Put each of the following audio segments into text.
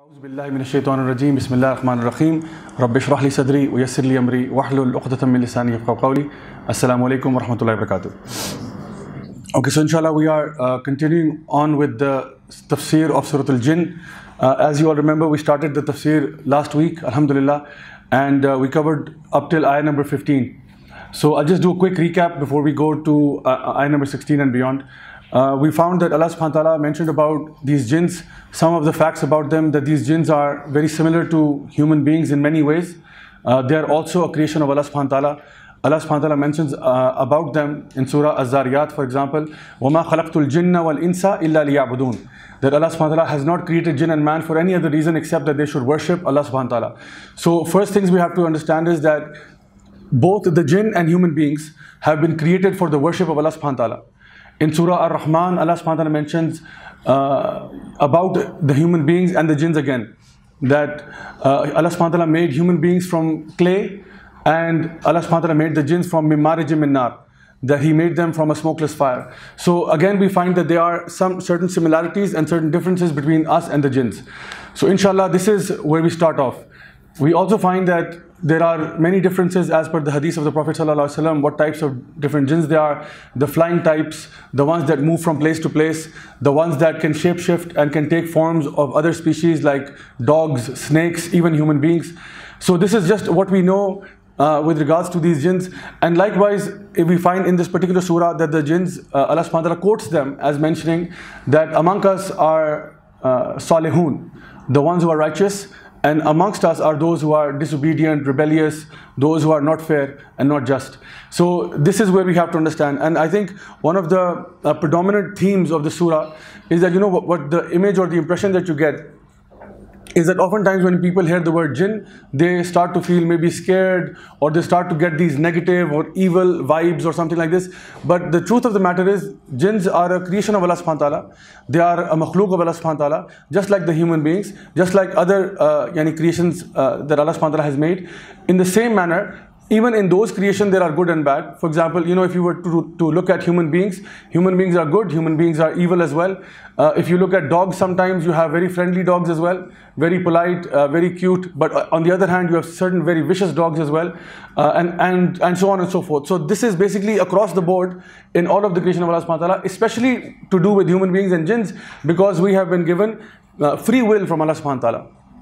أعوذ بالله من الشيطان الرجيم بسم الله الرحمن الرحيم رب اشرح لي صدري ويسر لي أمري واحلل عقدة من لساني يفقهوا قولي. Assalamu alaikum wa rahmatullahi wa barakatuh. Okay, so inshallah we are continuing on with the tafsir of Surah al-Jinn. As you all remember, we started the tafsir last week, alhamdulillah, and we covered up till ayah number 15. So I'll just do a quick recap before we go to ayah number 16 and beyond. We found that Allah subhanahu wa ta'ala mentioned about these jinns, some of the facts about them, that these jinns are very similar to human beings in many ways. They are also a creation of Allah subhanahu wa ta'ala. Allah subhanahu wa ta'ala mentions about them in Surah Az-Zariyat, for example, وَمَا خَلَقْتُ الْجِنَّ وَالْإِنسَ إِلَّا لِيَعْبُدُونَ. That Allah subhanahu wa ta'ala has not created jinn and man for any other reason except that they should worship Allah subhanahu wa ta'ala. So first things we have to understand is that both the jinn and human beings have been created for the worship of Allah subhanahu wa ta'ala. In Surah Ar-Rahman, Allah subhanahu wa ta'ala mentions about the human beings and the jinns again. That Allah subhanahu wa ta'ala made human beings from clay, and Allah subhanahu wa ta'ala made the jinns from mimarijim min nar, that He made them from a smokeless fire. So again we find that there are some certain similarities and certain differences between us and the jinns. So inshallah this is where we start off. We also find that there are many differences as per the hadith of the Prophet ﷺ, what types of different jinns there are, the flying types, the ones that move from place to place, the ones that can shapeshift and can take forms of other species like dogs, snakes, even human beings. So this is just what we know with regards to these jinns. And likewise, if we find in this particular surah that the jinns, Allah subhanahu wa ta'ala quotes them as mentioning that among us are salihun, the ones who are righteous, and amongst us are those who are disobedient, rebellious, those who are not fair and not just. So this is where we have to understand. And I think one of the predominant themes of the surah is that, you know, what the image or the impression that you get is that oftentimes when people hear the word jinn, they start to feel maybe scared, or they start to get these negative or evil vibes or something like this. But the truth of the matter is, jinns are a creation of Allah subhanahu wa ta'ala. They are a makhluk of Allah subhanahu wa ta'ala, just like the human beings, just like other creations that Allah subhanahu wa ta'ala has made. In the same manner, even in those creations there are good and bad. For example, you know, if you were to look at human beings are good, human beings are evil as well. If you look at dogs, sometimes you have very friendly dogs as well, very polite, very cute, but on the other hand you have certain very vicious dogs as well, and so on and so forth. So this is basically across the board in all of the creation of Allah subhanahu wa ta'ala, especially to do with human beings and jinns, because we have been given free will from Allah subhanahu wa ta'ala.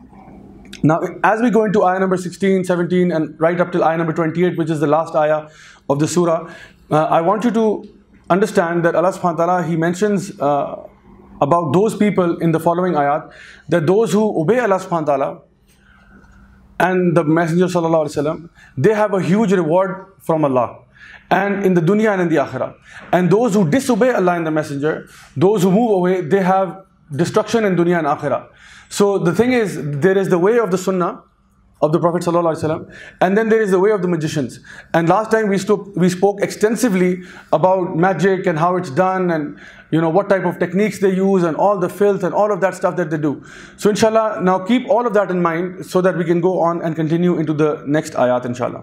Now, as we go into ayah number 16, 17 and right up till ayah number 28, which is the last ayah of the surah, I want you to understand that Allah subhanahu wa ta'ala, He mentions about those people in the following ayat, that those who obey Allah subhanahu wa ta'ala and the Messenger sallallahu alaihi wasallam, they have a huge reward from Allah, and in the dunya and in the akhirah. And those who disobey Allah and the Messenger, those who move away, they have destruction in dunya and akhirah. So the thing is, there is the way of the sunnah of the Prophet ﷺ, and then there is the way of the magicians. And last time we spoke extensively about magic and how it's done, and you know what type of techniques they use, and all the filth and all of that stuff that they do. So inshallah, now keep all of that in mind so that we can go on and continue into the next ayat inshallah.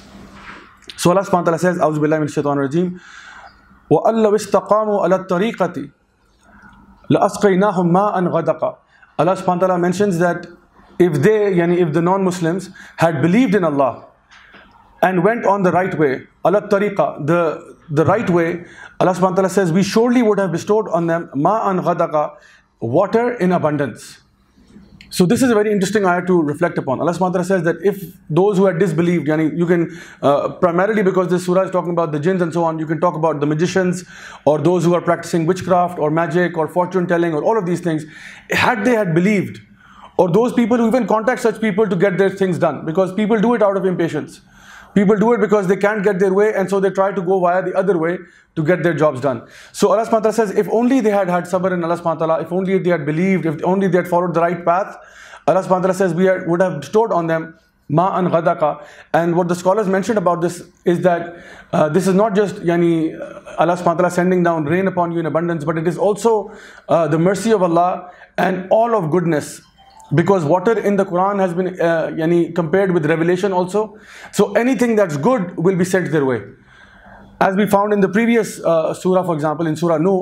So Allah subhanahu wa ta'ala says, A'udhu billahi min shaitanir rajim, wa allaw istaqamu ala tariqati la asqaynahum ma'an ghadaqa. Allah subhanahu wa ta'ala mentions that if the non-Muslims had believed in Allah and went on the right way, ala tariqa, the right way, Allah subhanahu wa ta'ala says, we surely would have bestowed on them ma'an ghadaqa, water in abundance. So this is a very interesting ayah to reflect upon. Allah subhanahu wa ta'ala says that if those who had disbelieved, you can primarily, because this surah is talking about the jinns and so on, you can talk about the magicians or those who are practicing witchcraft or magic or fortune telling or all of these things. Had they had believed, or those people who even contact such people to get their things done, because people do it out of impatience. People do it because they can't get their way, and so they try to go via the other way to get their jobs done. So Allah subhanahu wa ta'ala says, if only they had had sabr in Allah subhanahu wa ta'ala, if only they had believed, if only they had followed the right path, Allah subhanahu wa ta'ala says, we would have bestowed on them ma'an ghadaqa. And what the scholars mentioned about this is that this is not just Allah subhanahu wa ta'ala sending down rain upon you in abundance, but it is also the mercy of Allah and all of goodness. Because water in the Quran has been compared with revelation also. So anything that's good will be sent their way. As we found in the previous surah, for example, in Surah Nuh,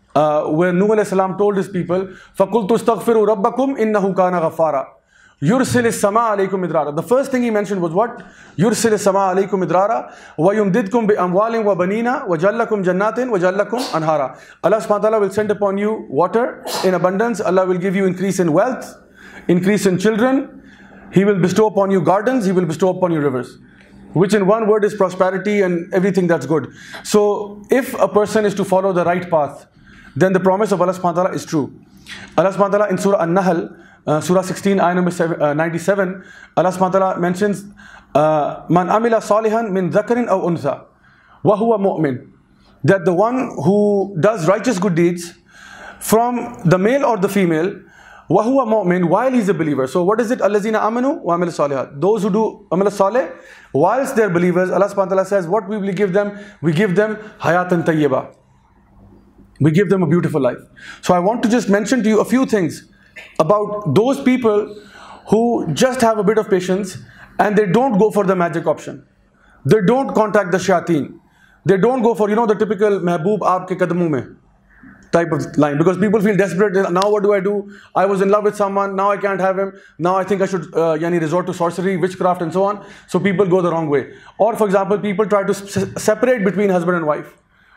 where Nuh alayhi salam told his people, فَقُلْتُ اسْتَغْفِرُوا رَبَّكُمْ إِنَّهُ كَانَ غَفَّارًا يُرْسِلِ السَّمَاءَ عَلَيْكُمْ مِدْرَارًا. The first thing he mentioned was what? يُرْسِلِ السَّمَاءَ عَلَيْكُمْ مِدْرَارًا وَيُمْدِدْكُمْ بِأَمْوَالٍ وَبَنِينَ وَجَعَلَ لَكُمْ جَنَّاتٍ وَجَعَلَ لَكُمْ أَنْهَارًا. Allah subhanahu wa ta'ala will send upon you water in abundance. Allah will give you increase in wealth, increase in children. He will bestow upon you gardens. He will bestow upon you rivers. Which in one word is prosperity and everything that's good. So if a person is to follow the right path, then the promise of Allah subhanahu wa ta'ala is true. Allah subhanahu wa ta'ala in Surah An-Nahl, Surah 16, ayah number 97, Allah subhanahu wa ta'ala mentions, Man amila salihan min dhakarin aw untha, wa huwa mu'min. That the one who does righteous good deeds from the male or the female, wa huwa mu'min, while he's a believer. So what is it? Allazina amanu wa amila salihat. Those who do amila salih, whilst they're believers, Allah subhanahu wa ta'ala says, what we will give them? We give them hayatan tayyibah. We give them a beautiful life. So I want to just mention to you a few things about those people who just have a bit of patience and they don't go for the magic option. They don't contact the shayateen. They don't go for, the typical mehboob aapke kadamon mein type of line. Because people feel desperate. Now what do? I was in love with someone. Now I can't have him. Now I think I should resort to sorcery, witchcraft and so on. So people go the wrong way. Or for example, people try to separate between husband and wife.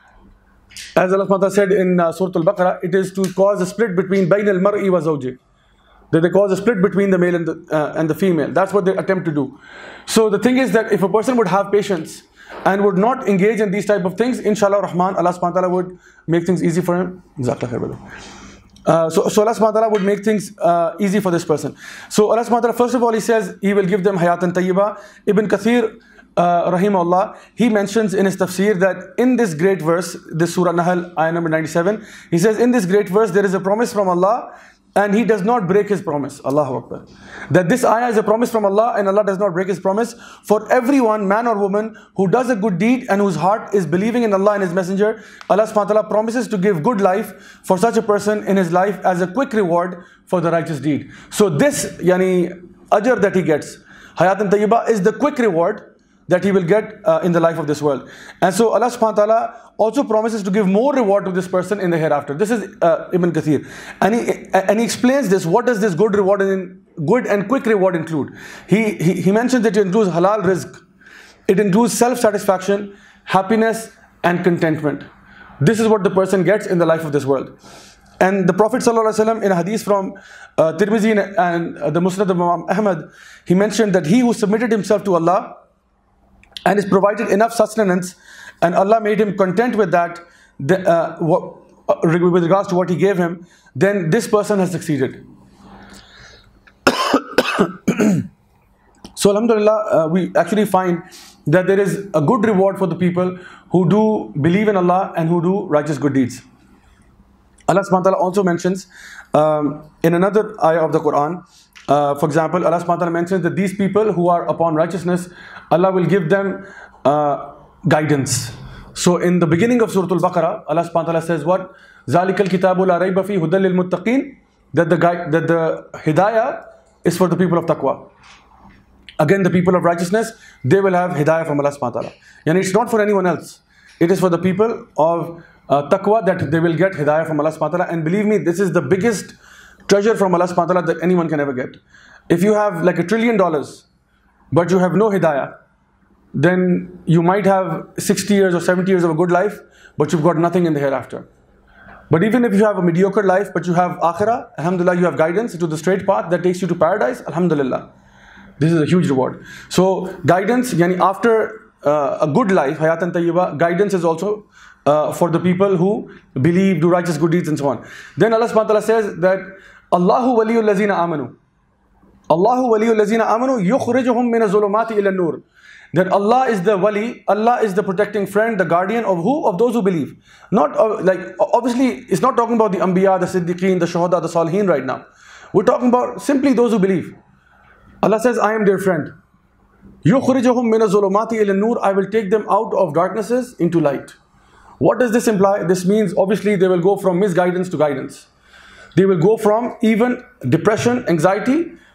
As Allah subhanahu wa ta'ala said in Surah Al-Baqarah, it is to cause a split between bayn al-mar'i wa zawji. That they cause a split between the male and the female. That's what they attempt to do. So the thing is that if a person would have patience and would not engage in these type of things, inshallah rahman, Allah subhanahu wa ta'ala would make things easy for him. So Allah subhanahu wa ta'ala would make things easy for this person. So Allah subhanahu wa ta'ala, first of all, He says He will give them hayatan tayyibah. Ibn Kathir rahimahullah, he mentions in his tafsir that in this great verse, this Surah Nahl, ayah number 97, he says in this great verse there is a promise from Allah and He does not break His promise. Allahu Akbar. That this ayah is a promise from Allah and Allah does not break His promise for everyone, man or woman, who does a good deed and whose heart is believing in Allah and His Messenger. Allah subhanahu wa ta'ala promises to give good life for such a person in his life as a quick reward for the righteous deed. So this ajr that he gets, hayatan tayyibah, is the quick reward that he will get in the life of this world. And so Allah subhanahu wa ta'ala also promises to give more reward to this person in the hereafter. This is Ibn Kathir. And he explains this. What does this good reward and good and quick reward include? He mentions that it includes halal rizq. It includes self-satisfaction, happiness and contentment. This is what the person gets in the life of this world. And the Prophet ﷺ in a hadith from Tirmidhi and the Musnad of Imam Ahmad, he mentioned that he who submitted himself to Allah and is provided enough sustenance, and Allah made him content with that, with regards to what He gave him, then this person has succeeded. So alhamdulillah, we actually find that there is a good reward for the people who do believe in Allah and who do righteous good deeds. Allah subhanahu wa ta'ala also mentions in another ayah of the Quran, for example, Allah subhanahu wa ta'ala mentions that these people who are upon righteousness, Allah will give them guidance. So in the beginning of Surah Al-Baqarah, Allah subhanahu wa ta'ala says what? ذَلِكَ الْكِتَابُ لَا رَيْبَ فِيهِ هُدًى لِلْمُتَّقِينَ. That the hidayah is for the people of taqwa. Again, the people of righteousness, they will have hidayah from Allah subhanahu wa ta'ala. And it's not for anyone else. It is for the people of taqwa that they will get hidayah from Allah subhanahu wa ta'ala. And believe me, this is the biggest treasure from Allah subhanahu wa ta'ala that anyone can ever get. If you have like $1 trillion, but you have no hidayah, then you might have 60 years or 70 years of a good life, but you've got nothing in the hereafter. But even if you have a mediocre life, but you have akhirah, alhamdulillah, you have guidance to the straight path that takes you to paradise, alhamdulillah. This is a huge reward. So guidance, after a good life, hayatan tayyibah, guidance is also for the people who believe, do righteous good deeds and so on. Then Allah subhanahu wa ta'ala says that Allahu waliyul lazina amanu. Allahu waliyul lazina amanu yukhrijuhum min az-zulumati ila an-nur. That Allah is the wali, Allah is the protecting friend, the guardian of who? Of those who believe. Not obviously, it's not talking about the anbiya, the siddiqeen, the shuhada, the salihin right now. We're talking about simply those who believe. Allah says, I am their friend. يُخْرِجُهُمْ مِنَ الظُّلُمَاتِ إِلَى النُّورِ. I will take them out of darknesses into light. What does this imply? This means obviously they will go from misguidance to guidance. They will go from even depression, anxiety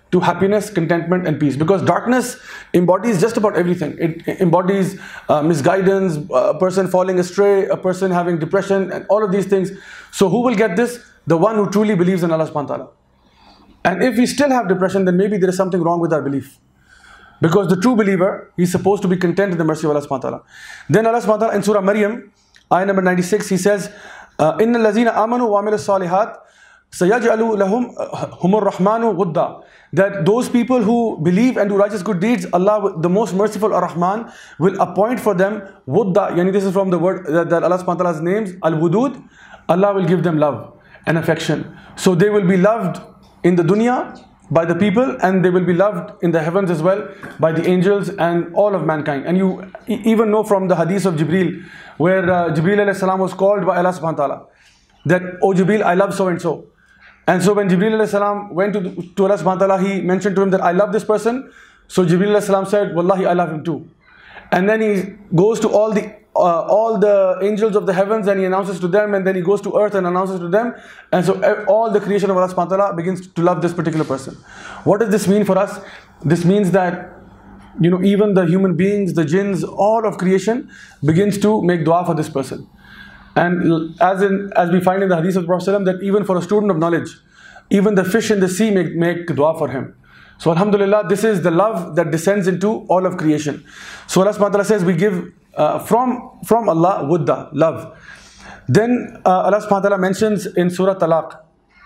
to happiness, contentment and peace. Because darkness embodies just about everything. It embodies misguidance, a person falling astray, a person having depression, and all of these things. So who will get this? The one who truly believes in Allah subhanahu wa ta'ala. And if we still have depression, then maybe there is something wrong with our belief. Because the true believer, he's supposed to be content in the mercy of Allah subhanahu wa ta'ala. Then Allah subhanahu wa ta'ala in Surah Maryam, ayah number 96, he says, إِنَّ الَّذِينَ آمَنُوا وَعَمِلُوا الصَّالِحَاتِ سَيَجْعَلُوا لَهُمْ هُمُ الرَّحْمَنُ وُدًّا. That those people who believe and do righteous good deeds, Allah, the most merciful Ar-Rahman, will appoint for them wudda. Yani this is from the word that Allah subhanahu wa ta'ala's names, al-wudud. Allah will give them love and affection. So they will be loved in the dunya by the people, and they will be loved in the heavens as well by the angels and all of mankind. And you even know from the hadith of Jibreel, where Jibreel alayhi salam was called by Allah subhanahu wa ta'ala, that, "Oh Jibreel, I love so and so." And so when Jibreel alayhi salam went to Allah subhanahu wa ta'ala, he mentioned to him that, "I love this person." So Jibreel alayhi salam said, "Wallahi, I love him too." And then he goes to all the angels of the heavens and he announces to them, and then he goes to earth and announces to them. And so all the creation of Allah subhanahu wa ta'ala begins to love this particular person. What does this mean for us? This means that, you know, even the human beings, the jinns, all of creation begins to make dua for this person. And as we find in the hadith of the Prophet ﷺ, that even for a student of knowledge, even the fish in the sea make dua for him. So alhamdulillah, this is the love that descends into all of creation. So Allah subhanahu wa ta'ala says, we give from Allah wudda, love. Then Allah subhanahu wa ta'ala mentions in Surah Talaq,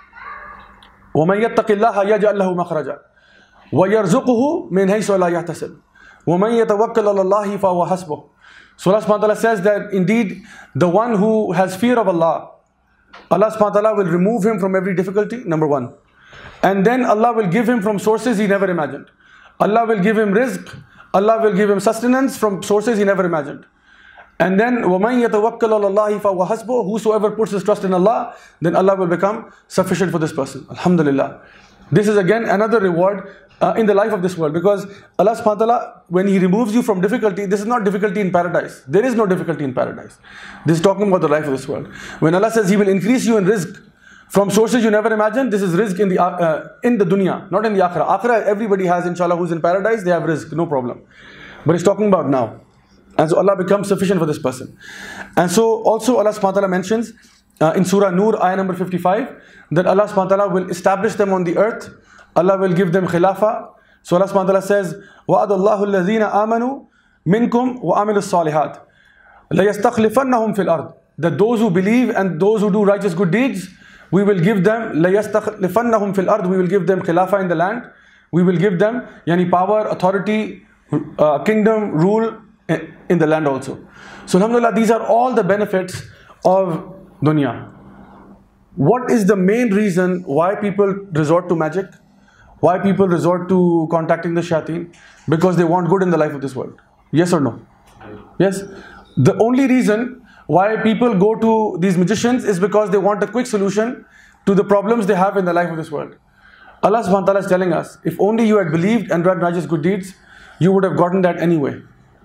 وَمَنْ يَتَّقِ اللَّهَ يَجْعَلْ لَهُ مَخْرَجًا وَيَرْزُقُهُ مِنْ حَيْثُ لَا يَحْتَسِبُ وَمَنْ يَتَوَكَّلْ عَلَى اللَّهِ فَهُوَ حَسْبُهُ. So Allah subhanahu wa ta'ala says that indeed the one who has fear of Allah, Allah subhanahu wa ta'ala will remove him from every difficulty, number one. And then Allah will give him from sources he never imagined. Allah will give him rizq, Allah will give him sustenance from sources he never imagined. And then وَمَنْ يَتَوَكَّلْ عَلَى اللَّهِ فَهُوَ حَسْبُهُ. Whosoever puts his trust in Allah, then Allah will become sufficient for this person. Alhamdulillah. This is again another reward in the life of this world, because Allah subhanahu wa ta'ala, when He removes you from difficulty, this is not difficulty in paradise. There is no difficulty in paradise. This is talking about the life of this world. When Allah says He will increase you in rizq from sources you never imagined, this is rizq in the dunya, not in the akhirah. Akhirah, everybody has, inshallah, who's in paradise, they have rizq, no problem. But it's talking about now. And so Allah becomes sufficient for this person. And so also Allah subhanahu wa ta'ala mentions in Surah Nur, ayah number 55, that Allah subhanahu wa ta'ala will establish them on the earth. Allah will give them khilafah. So Allah subhanahu wa ta'ala says, وَعَدَ اللَّهُ الَّذِينَ آمَنُوا مِنْكُمْ وَعَمِلُوا الصَّالِحَاتِ لَيَسْتَخْلِفَنَّهُمْ فِي الْأَرْضِ. That those who believe and those who do righteous good deeds, we will give them لَيَسْتَخْلِفَنَّهُمْ فِي الْأَرْضِ. We will give them khilafah in the land. We will give them yani power, authority, kingdom, rule in the land also. So alhamdulillah, these are all the benefits of dunya. What is the main reason why people resort to magic? Why people resort to contacting the shayateen? Because they want good in the life of this world. Yes or no? Yes. The only reason why people go to these magicians is because they want a quick solution to the problems they have in the life of this world. Allah subhanahu wa ta'ala is telling us, if only you had believed and done righteous good deeds, you would have gotten that anyway.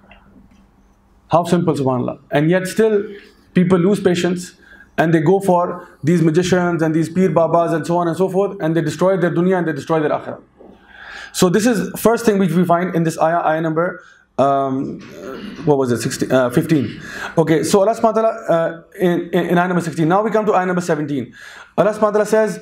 How simple, subhanAllah. And yet still people lose patience and they go for these magicians and these peer babas and so on and so forth, and they destroy their dunya and they destroy their akhirah. So this is first thing which we find in this ayah number 15. Okay, so Allah subhanahu wa ta'ala in ayah number 16. Now we come to ayah number 17. Allah subhanahu wa ta'ala says,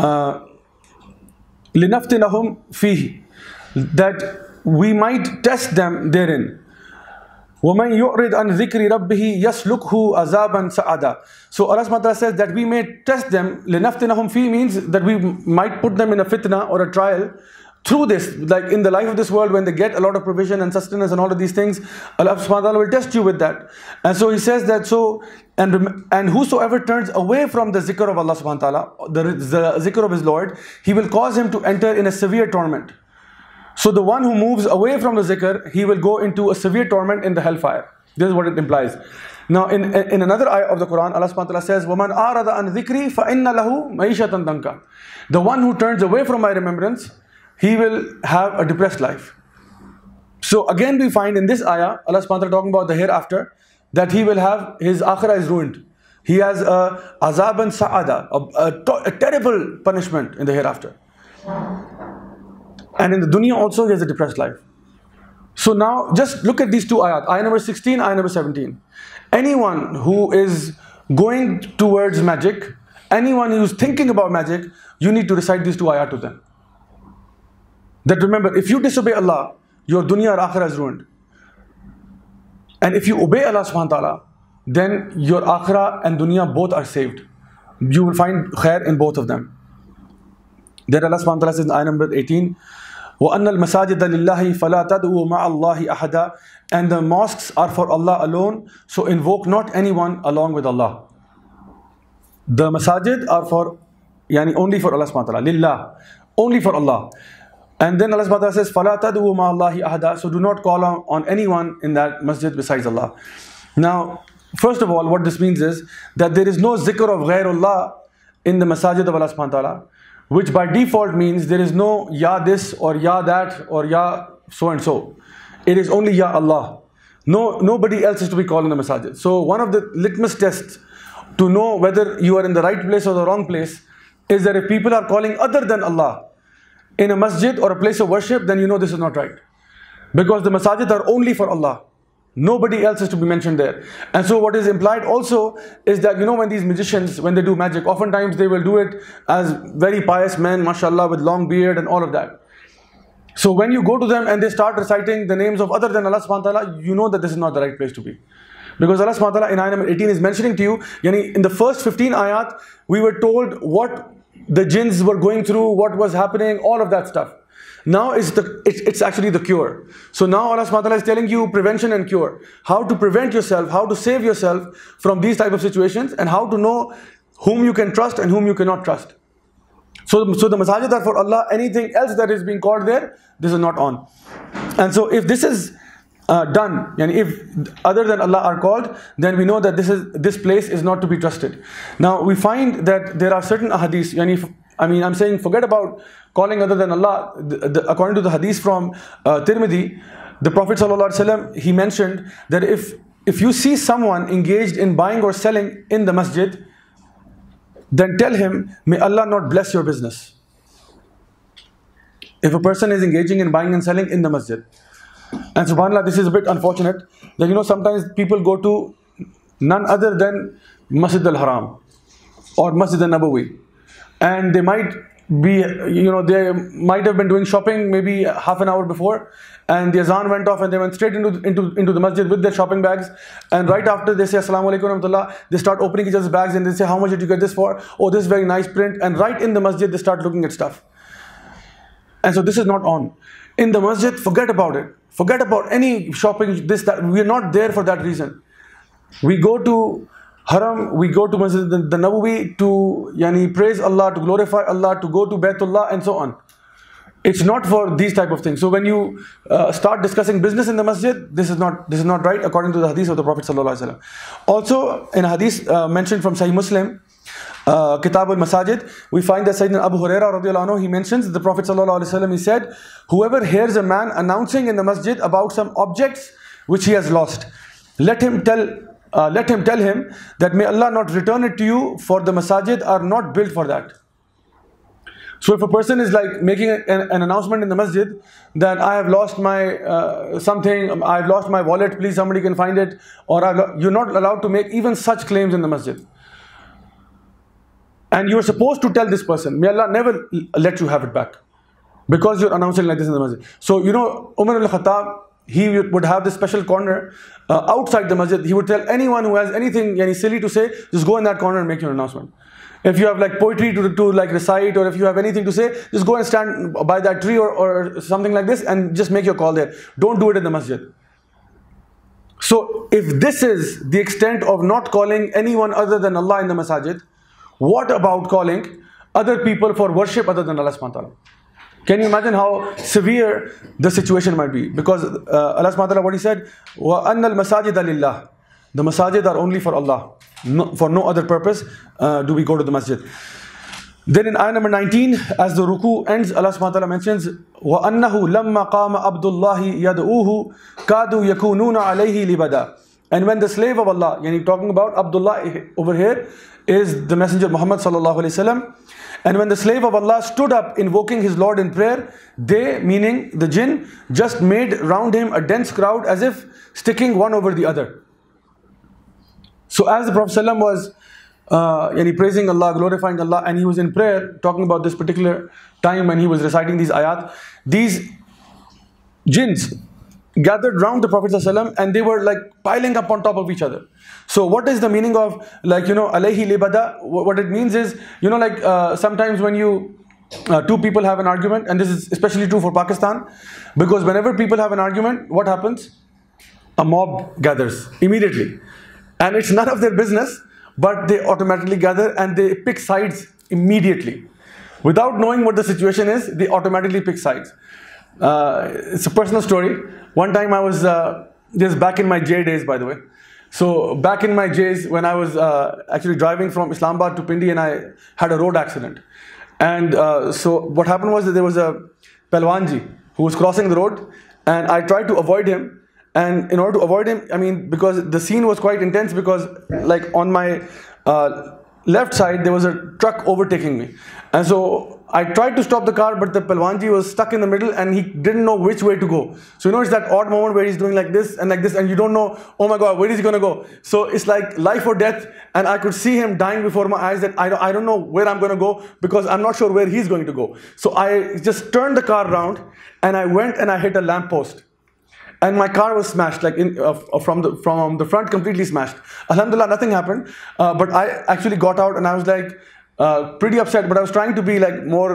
لِنَفْتِنَهُمْ فِيهِ, that we might test them therein. وَمَنْ يُعْرِضْ عَنْ ذِكْرِ رَبِّهِ يَسْلُكْهُ عَذَابًا سَعَدًا. So Allah subhanahu wa ta'ala says that we may test them. لِنَفْتِنَهُمْ فِي means that we might put them in a fitna or a trial through this. Like in the life of this world, when they get a lot of provision and sustenance and all of these things, Allah subhanahu wa ta'ala will test you with that. And so He says that, so, and whosoever turns away from the zikr of Allah subhanahu wa ta'ala, the zikr of his Lord, He will cause him to enter in a severe torment. So the one who moves away from the zikr, he will go into a severe torment in the hellfire. This is what it implies. Now in another ayah of the Quran, Allah subhanahu wa ta'ala says, وَمَنْ أَعْرَضَ عَنْ ذِكْرِي فَإِنَّ لَهُ مَعِيشَةً ضَنْكًا. The one who turns away from my remembrance, he will have a depressed life. So again we find in this ayah, Allah subhanahu wa ta'ala talking about the hereafter, that he will have, his akhirah is ruined. He has a azaban sa'ada, a terrible punishment in the hereafter. And in the dunya also he has a depressed life. So now just look at these two ayat, ayah number 16, ayah number 17. Anyone who is going towards magic, anyone who's thinking about magic, you need to recite these two ayat to them. That remember, if you disobey Allah, your dunya or akhirah is ruined. And if you obey Allah subhanahu wa ta'ala, then your akhirah and dunya both are saved. You will find khair in both of them. Then Allah subhanahu wa ta'ala says in ayah number 18, وَأَنَّ الْمَسَاجِدَ لِلَّهِ فَلَا تَدْعُوا مَعَ اللَّهِ أَحَدًا. And the mosques are for Allah alone, so invoke not anyone along with Allah. The masajid are for, only for Allah subhanahu wa ta'ala, lillah, only for Allah. And then Allah subhanahu wa ta'ala says, فَلَا تَدْعُوا مَعَ اللَّهِ أَحَدًا. So do not call on anyone in that masjid besides Allah. Now, first of all, what this means is that there is no zikr of ghairullah in the masajid of Allah subhanahu wa ta'ala, which by default means there is no ya this or ya that or ya so and so. It is only ya Allah. Nobody else is to be called in the masajid. So one of the litmus tests to know whether you are in the right place or the wrong place is that if people are calling other than Allah in a masjid or a place of worship, then you know this is not right. Because the masajid are only for Allah. Nobody else is to be mentioned there. And so what is implied also is that, when these magicians, when they do magic, oftentimes they will do it as very pious men, mashallah, with long beard and all of that. So when you go to them and they start reciting the names of other than Allah subhanahu wa ta'ala, you know that this is not the right place to be. Because Allah subhanahu wa ta'ala in ayah number 18 is mentioning to you, in the first 15 ayat, we were told what the jinns were going through, what was happening, all of that stuff. Now it's actually the cure. So now Allah subhanahu wa ta'ala is telling you prevention and cure. How to prevent yourself, how to save yourself from these type of situations, and how to know whom you can trust and whom you cannot trust. So the masajid are for Allah. Anything else that is being called there, this is not on. And so if this is done, and if other than Allah are called, then we know that this place is not to be trusted. Now we find that there are certain ahadith, I'm saying forget about calling other than Allah. According to the hadith from Tirmidhi, the Prophet ﷺ, he mentioned that if you see someone engaged in buying or selling in the masjid, then tell him, may Allah not bless your business. If a person is engaging in buying and selling in the masjid. And subhanAllah, this is a bit unfortunate that sometimes people go to none other than Masjid al-Haram or Masjid al-Nabawi, and they might be, they might have been doing shopping maybe half an hour before, and the azan went off and they went straight into the masjid with their shopping bags, and right after they say assalamu alaikum wa rahmatullah, they start opening each other's bags and they say, how much did you get this for? Oh, this is very nice print. And right in the masjid they start looking at stuff. And so this is not on. In the masjid, forget about it. Forget about any shopping, this, that. We are not there for that reason. We go to Haram, we go to Masjid the Nabawi to praise Allah, to glorify Allah, to go to Baytullah and so on. It's not for these type of things. So when you start discussing business in the masjid, this is not right according to the hadith of the Prophet ﷺ. Also in a hadith mentioned from Sahih Muslim, Kitab al-Masajid, we find that Sayyidina Abu Hurairah radiallahu anhu, he mentions that the Prophet ﷺ, he said, whoever hears a man announcing in the masjid about some objects which he has lost, let him tell him that may Allah not return it to you, for the masajid are not built for that. So if a person is like making an announcement in the masjid that I have lost my something, I've lost my wallet, please somebody can find it, or you're not allowed to make even such claims in the masjid. And you're supposed to tell this person, may Allah never let you have it back, because you're announcing like this in the masjid. So Umar al-Khattab, he would have this special corner outside the masjid. He would tell anyone who has anything silly to say, just go in that corner and make your announcement. If you have like poetry to like recite, or if you have anything to say, just go and stand by that tree or something like this and just make your call there. Don't do it in the masjid. So if this is the extent of not calling anyone other than Allah in the masajid, what about calling other people for worship other than Allah subhanahu wa ta'ala? Can you imagine how severe the situation might be? Because Allah subhanahu wa ta'ala, what he said, وَأَنَّ الْمَسَاجِدَ لِلَّهِ. The masajid are only for Allah. For no other purpose do we go to the masjid. Then in ayah number 19, as the ruku ends, Allah subhanahu wa ta'ala mentions, وَأَنَّهُ لَمَّا قَامَ عَبْدُ اللَّهِ يَدْعُوهُ كَادُوا يَكُونُونَ عَلَيْهِ لِبَدًا. And when the slave of Allah, talking about Abdullah over here, is the Messenger Muhammad sallallahu alaihi wasallam. And when the slave of Allah stood up invoking his Lord in prayer, they, meaning the jinn, just made round him a dense crowd as if sticking one over the other. So as the Prophet ﷺ was praising Allah, glorifying Allah, and he was in prayer talking about this particular time when he was reciting these ayat, these jinns gathered round the Prophet ﷺ and they were like piling up on top of each other. So what is the meaning of alayhi libada? What it means is, sometimes when two people have an argument, and this is especially true for Pakistan, because whenever people have an argument, what happens? A mob gathers immediately. And it's none of their business, but they automatically gather and they pick sides immediately. Without knowing what the situation is, they automatically pick sides. It's a personal story. One time I was, this back in my J days, by the way. So back in my J's, when I was actually driving from Islamabad to Pindi, and I had a road accident. And so what happened was that there was a Pelwanji who was crossing the road, and I tried to avoid him. And in order to avoid him, because the scene was quite intense, because like on my left side, there was a truck overtaking me. And so I tried to stop the car, but the Pelwanji was stuck in the middle and he didn't know which way to go. So it's that odd moment where he's doing like this, and you don't know, oh my God, where is he going to go? So it's like life or death, and I could see him dying before my eyes, that I don't know where I'm going to go, because I'm not sure where he's going to go. So I just turned the car around and I went and I hit a lamppost. And my car was smashed, like from the front, completely smashed. Alhamdulillah, nothing happened. But I actually got out and I was like pretty upset. But I was trying to be like more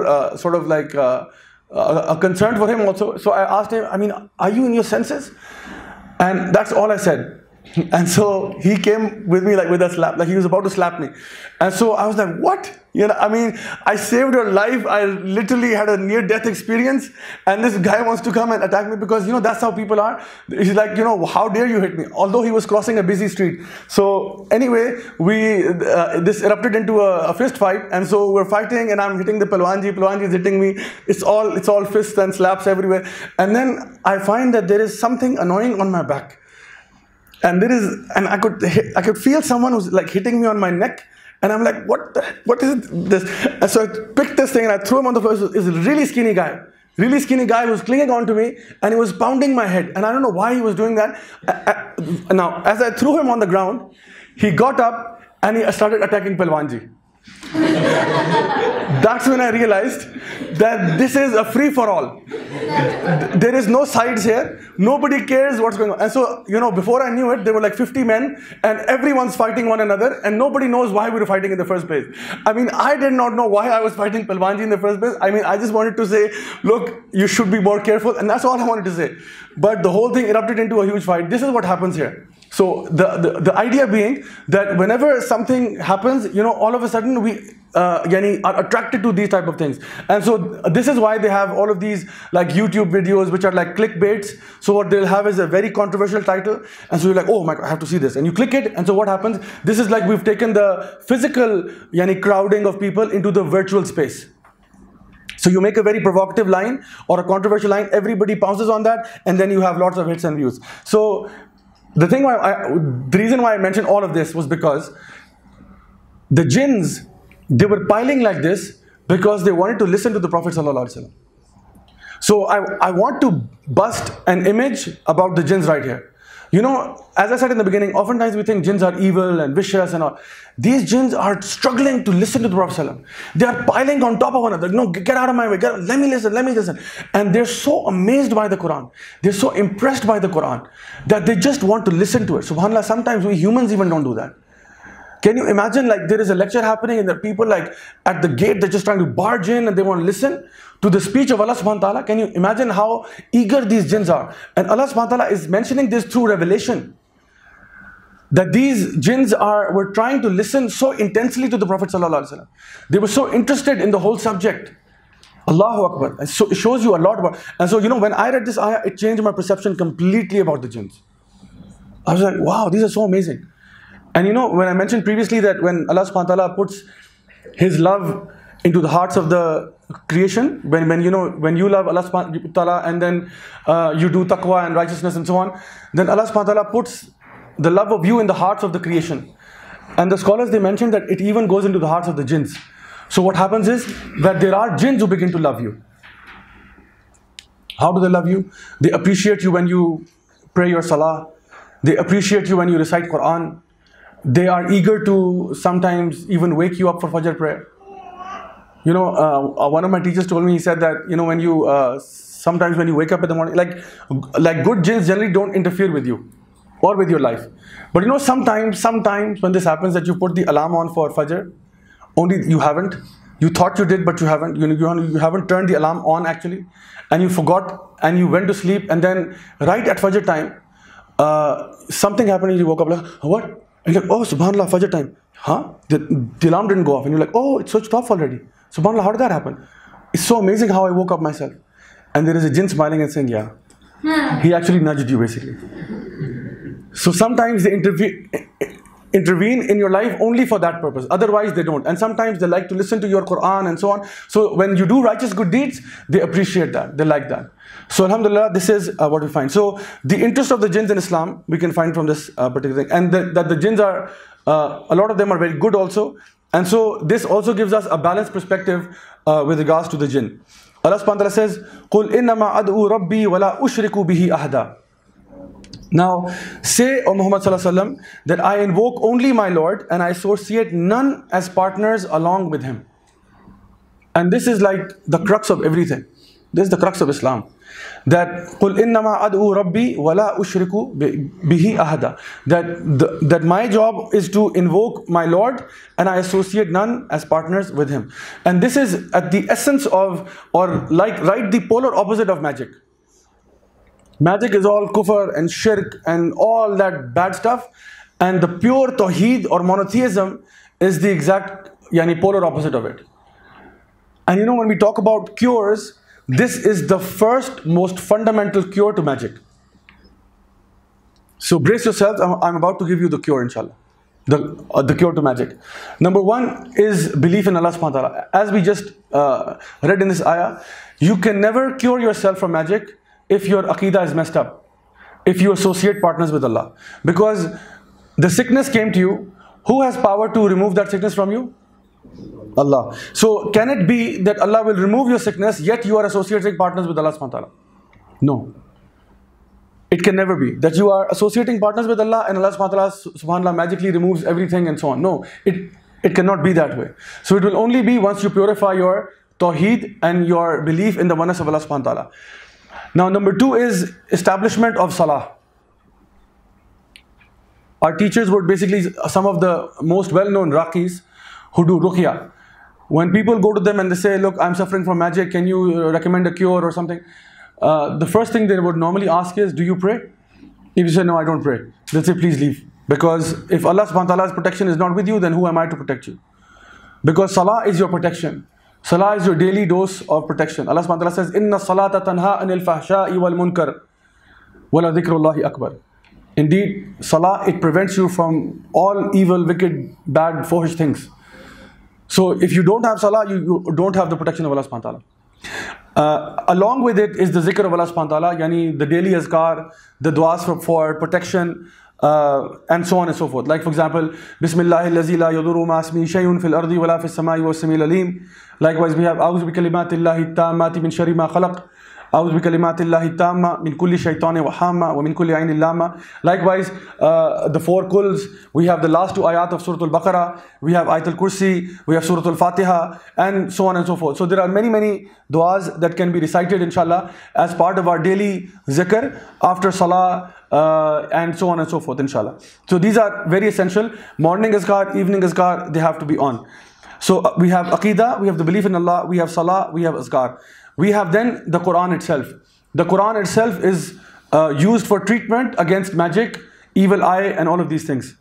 a concern for him also. So I asked him, are you in your senses? And that's all I said. And so he came with me like with a slap, like he was about to slap me. And so I was like, what? I saved your life. I literally had a near-death experience, and this guy wants to come and attack me, because that's how people are. He's like, how dare you hit me? Although he was crossing a busy street. So anyway, this erupted into a fist fight, and so we're fighting, and I'm hitting the Pelwanji is hitting me. It's all fists and slaps everywhere. And then I find that there is something annoying on my back. And I could feel someone who's like hitting me on my neck, and I'm like, what is this? And so I picked this thing and I threw him on the floor. It's a really skinny guy who was clinging on to me, and he was pounding my head, and I don't know why he was doing that. Now, as I threw him on the ground, he got up and he started attacking Pelwanji. That's when I realized that this is a free-for-all. There is no sides here. Nobody cares what's going on. And so, before I knew it, there were like 50 men and everyone's fighting one another, and nobody knows why we were fighting in the first place. I did not know why I was fighting Pelwanji in the first place. I just wanted to say, look, you should be more careful, and that's all I wanted to say. But the whole thing erupted into a huge fight. This is what happens here. So the idea being that whenever something happens, all of a sudden we are attracted to these type of things. And so this is why they have all of these like YouTube videos which are like clickbaits. So what they'll have is a very controversial title, and so you're like, oh my God, I have to see this, and you click it, and so what happens? This is like we've taken the physical crowding of people into the virtual space. So you make a very provocative line or a controversial line, everybody pounces on that, and then you have lots of hits and views. So the reason why I mentioned all of this was because the jinns, they were piling like this because they wanted to listen to the Prophet ﷺ. So I want to bust an image about the jinns right here. As I said in the beginning, oftentimes we think jinns are evil and vicious and all. These jinns are struggling to listen to the Prophet ﷺ. They are piling on top of one another. No, get out of my way. Let me listen. And they're so amazed by the Quran. They're so impressed by the Quran that they just want to listen to it. SubhanAllah, sometimes we humans even don't do that. Can you imagine, like, there is a lecture happening and there are people like at the gate, they're just trying to barge in and they want to listen to the speech of Allah subhanahu wa ta'ala. Can you imagine how eager these jinns are? And Allah subhanahu wa ta'ala is mentioning this through revelation, that these jinns were trying to listen so intensely to the Prophet sallallahu alaihi wasallam. They were so interested in the whole subject. Allahu Akbar. And so it shows you a lot about. And so, when I read this ayah, it changed my perception completely about the jinns. I was like, wow, these are so amazing. And when I mentioned previously that when Allah subhanahu wa ta'ala puts His love into the hearts of the creation, when you love Allah subhanahu wa ta'ala and then you do taqwa and righteousness and so on, then Allah subhanahu wa ta'ala puts the love of you in the hearts of the creation. And the scholars, they mentioned that it even goes into the hearts of the jinns. So what happens is that there are jinns who begin to love you. How do they love you? They appreciate you when you pray your salah. They appreciate you when you recite Quran. They are eager to sometimes even wake you up for Fajr prayer. You know, one of my teachers told me, he said that, you know, when you, sometimes when you wake up in the morning, like good jinns generally don't interfere with you or with your life. But you know, sometimes when this happens, that you put the alarm on for Fajr, only you haven't. You thought you did, but you haven't. You haven't turned the alarm on actually, and you forgot, and you went to sleep, and then right at Fajr time, something happened, and you woke up like, what? And you're like, oh, subhanallah, Fajr time. Huh? The alarm didn't go off, and you're like, oh, it's switched off already. Subhanallah, how did that happen? It's so amazing how I woke up myself. And there is a jinn smiling and saying, yeah. He actually nudged you basically. So sometimes they intervene in your life only for that purpose. Otherwise they don't. And sometimes they like to listen to your Quran and so on. So when you do righteous good deeds, they appreciate that. They like that. So alhamdulillah, this is what we find. So the interest of the jinns in Islam, we can find from this particular thing. And that the jinns are, a lot of them are very good also. And so this also gives us a balanced perspective with regards to the jinn. Allah subhanahu wa ta'ala says, قُلْ إِنَّمَا أَدْعُو رَبِّي وَلَا أُشْرِكُ بِهِ أَحَدًا. Now, say, O Muhammad sallallahu alaihi wasallam, that I invoke only my Lord and I associate none as partners along with Him. And this is like the crux of everything. This is the crux of Islam. That قُلْ إِنَّمَا أَدْعُو رَبِّي وَلَا أُشْرِكُ بِهِ أَحَدًا. That my job is to invoke my Lord and I associate none as partners with Him. And this is at the essence of, or like right the polar opposite of magic. Magic is all kufr and shirk and all that bad stuff, and the pure tawheed or monotheism is the exact polar opposite of it. And you know, when we talk about cures, this is the first most fundamental cure to magic. So brace yourselves, I'm about to give you the cure, inshallah. The cure to magic. Number one is belief in Allah subhanahu wa ta'ala. As we just read in this ayah, you can never cure yourself from magic if your aqidah is messed up, if you associate partners with Allah. Because the sickness came to you, who has power to remove that sickness from you? Allah. So can it be that Allah will remove your sickness, yet you are associating partners with Allah subhanahu wa ta'ala? No. It can never be. That you are associating partners with Allah and Allah subhanahu wa ta'ala subhanallah magically removes everything and so on. No, it cannot be that way. So it will only be once you purify your tawheed and your belief in the oneness of Allah subhanahu wa ta'ala. Now number two is establishment of salah. Our teachers were basically some of the most well-known raqis who do ruqya. When people go to them and they say, look, I'm suffering from magic, can you recommend a cure or something? The first thing they would normally ask is, do you pray? If you say, no, I don't pray, they'll say, please leave. Because if Allah subhanahu wa ta'ala's protection is not with you, then who am I to protect you? Because salah is your protection. Salah is your daily dose of protection. Allah subhanahu wa ta'ala says, Inna salata tanha anil fahsha'i wal munkar wala dhikrullahi akbar. Indeed, salah, it prevents you from all evil, wicked, bad, foolish things. So if you don't have salah, you don't have the protection of Allah subhanahu wa ta'ala. Along with it is the zikr of Allah subhanahu wa ta'ala, yani the daily azkar, the du'as for protection, and so on and so forth. Like for example, Bismillah allazi la yadurru ma ismihi shay'un fil ardi wala fis samai wa sami'il alim. Likewise, we have A'udhu bi kalimatillahi tammati min sharri ma khalaq. A'udhu bi kalimatillahi tamma min kulli shaytani wa hamma wa min kulli aynin lamma. Likewise, the four kuls, we have the last two ayat of Surah Al-Baqarah, we have Ayat Al-Kursi, we have Surah Al-Fatiha, and so on and so forth. So there are many du'as that can be recited inshallah as part of our daily zikr after salah, and so on and so forth inshallah. So these are very essential. Morning azkar, evening azkar, they have to be on. So we have aqidah, we have the belief in Allah, we have salah, we have azkar. We have then the Quran itself. The Quran itself is used for treatment against magic, evil eye, and all of these things.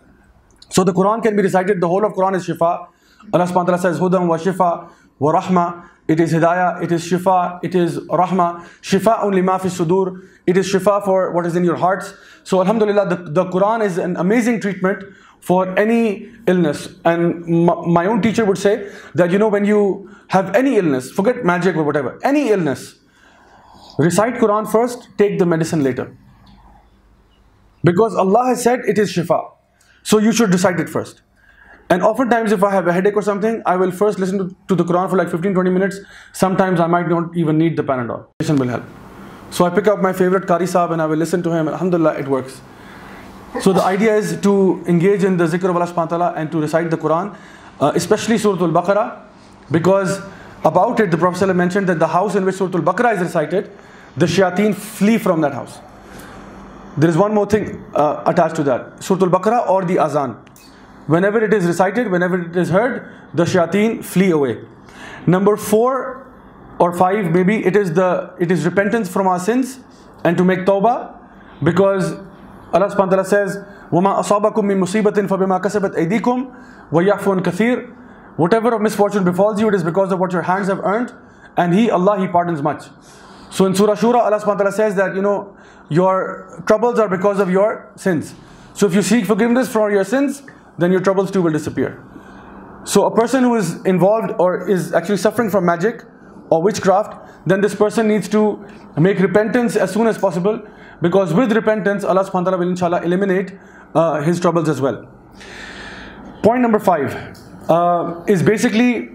So the Quran can be recited, the whole of Quran is shifa. Allah subhanahu wa ta'ala says, Hudan wa shifa wa rahma. It is hidayah, it is shifa, it is rahma. Shifa only ma fi sudur. It is shifa for what is in your hearts. So alhamdulillah, the Quran is an amazing treatment for any illness. And my own teacher would say that, you know, when you have any illness, forget magic or whatever, any illness, recite Quran first, take the medicine later. Because Allah has said it is shifa. So you should recite it first. And oftentimes if I have a headache or something, I will first listen to the Quran for like 15-20 minutes. Sometimes I might not even need the Panadol. It will help. So I pick up my favorite Qari Sahib and I will listen to him. Alhamdulillah, it works. So the idea is to engage in the zikr of Allah subhanahu wa ta'ala and to recite the Quran, especially Surah Al-Baqarah, because about it the Prophet ﷺ mentioned that the house in which Surah Al-Baqarah is recited, the shayateen flee from that house. There is one more thing attached to that, Surah Al-Baqarah or the azan. Whenever it is recited, whenever it is heard, the shayateen flee away. Number 4 or 5, maybe it is repentance from our sins and to make tawbah, because Allah subhanahu wa ta'ala says, وَمَا أَصَابَكُم مِّن مُّصِيبَةٍ فَبِمَا كَسَبَتْ أَيْدِيكُمْ وَيَعْفُو عَن كَثِيرٌ. Whatever of misfortune befalls you, it is because of what your hands have earned, and Allah, He pardons much. So in Surah Shura, Allah subhanahu wa ta'ala says that, your troubles are because of your sins. So if you seek forgiveness for your sins, then your troubles too will disappear. So a person who is involved or is actually suffering from magic or witchcraft, then this person needs to make repentance as soon as possible, because with repentance, Allah subhanahu wa ta'ala will inshallah eliminate his troubles as well. Point number 5 is basically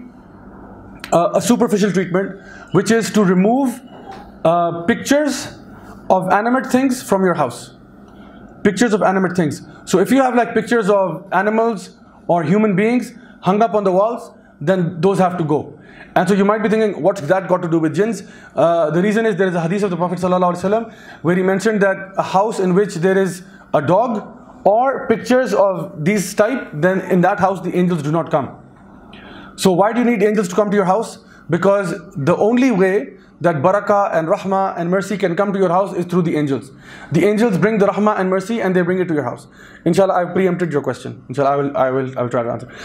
a superficial treatment, which is to remove pictures of animate things from your house. Pictures of animate things. So if you have like pictures of animals or human beings hung up on the walls, then those have to go. And so you might be thinking, what's that got to do with jinns? The reason is there is a hadith of the Prophet ﷺ where he mentioned that a house in which there is a dog or pictures of these type, then in that house the angels do not come. So why do you need angels to come to your house? Because the only way that barakah and rahmah and mercy can come to your house is through the angels. The angels bring the rahmah and mercy and they bring it to your house. Inshallah, I've preempted your question. Inshallah, I will try to answer.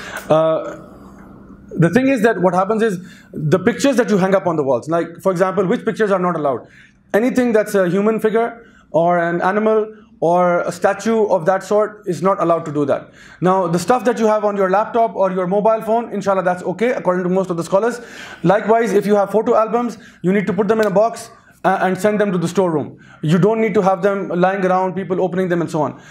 The thing is that what happens is the pictures that you hang up on the walls, like for example, which pictures are not allowed? Anything that's a human figure or an animal or a statue of that sort is not allowed to do that. Now the stuff that you have on your laptop or your mobile phone, inshallah that's okay according to most of the scholars. Likewise, if you have photo albums, you need to put them in a box and send them to the storeroom. You don't need to have them lying around, people opening them and so on.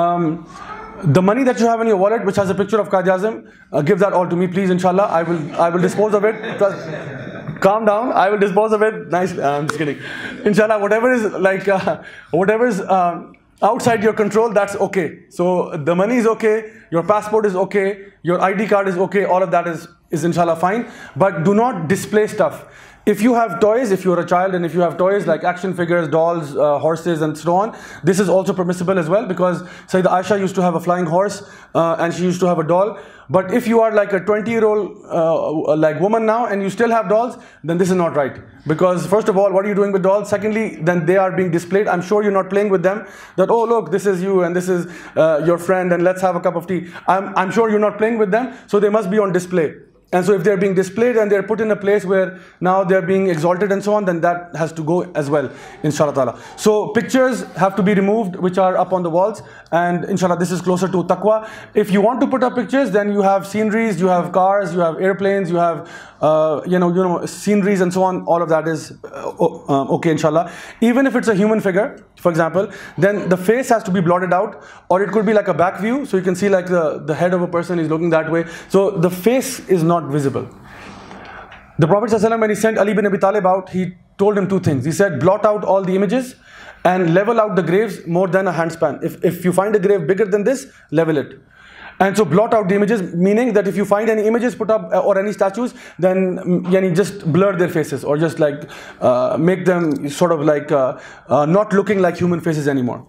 The money that you have in your wallet which has a picture of Qaid Azam, give that all to me please, inshallah. I will dispose of it. Calm down, I will dispose of it. Nice, I'm just kidding. Inshallah, whatever is like, whatever is outside your control, that's okay. So the money is okay, your passport is okay, your ID card is okay, all of that is inshallah fine. But do not display stuff. If you have toys, if you're a child and if you have toys like action figures, dolls, horses and so on, this is also permissible as well, because Sayyidah Aisha used to have a flying horse and she used to have a doll. But if you are like a 20-year-old like woman now and you still have dolls, then this is not right. Because first of all, what are you doing with dolls? Secondly, then they are being displayed. I'm sure you're not playing with them. That, oh look, this is you and this is your friend and let's have a cup of tea. I'm sure you're not playing with them, so they must be on display. And so if they're being displayed and they're put in a place where now they're being exalted and so on, then that has to go as well, inshallah ta'ala. So pictures have to be removed which are up on the walls, and inshallah this is closer to taqwa. If you want to put up pictures, then you have sceneries, you have cars, you have airplanes, you have sceneries and so on. All of that is okay, inshallah. Even if it's a human figure, for example, then the face has to be blotted out, or it could be like a back view, so you can see like the head of a person is looking that way. So the face is not visible. The Prophet ﷺ, when he sent Ali bin Abi Talib out, he told him 2 things. He said, blot out all the images and level out the graves more than a handspan. If you find a grave bigger than this, level it. And so blot out the images, meaning that if you find any images put up or any statues, then just blur their faces, or just like make them sort of like not looking like human faces anymore.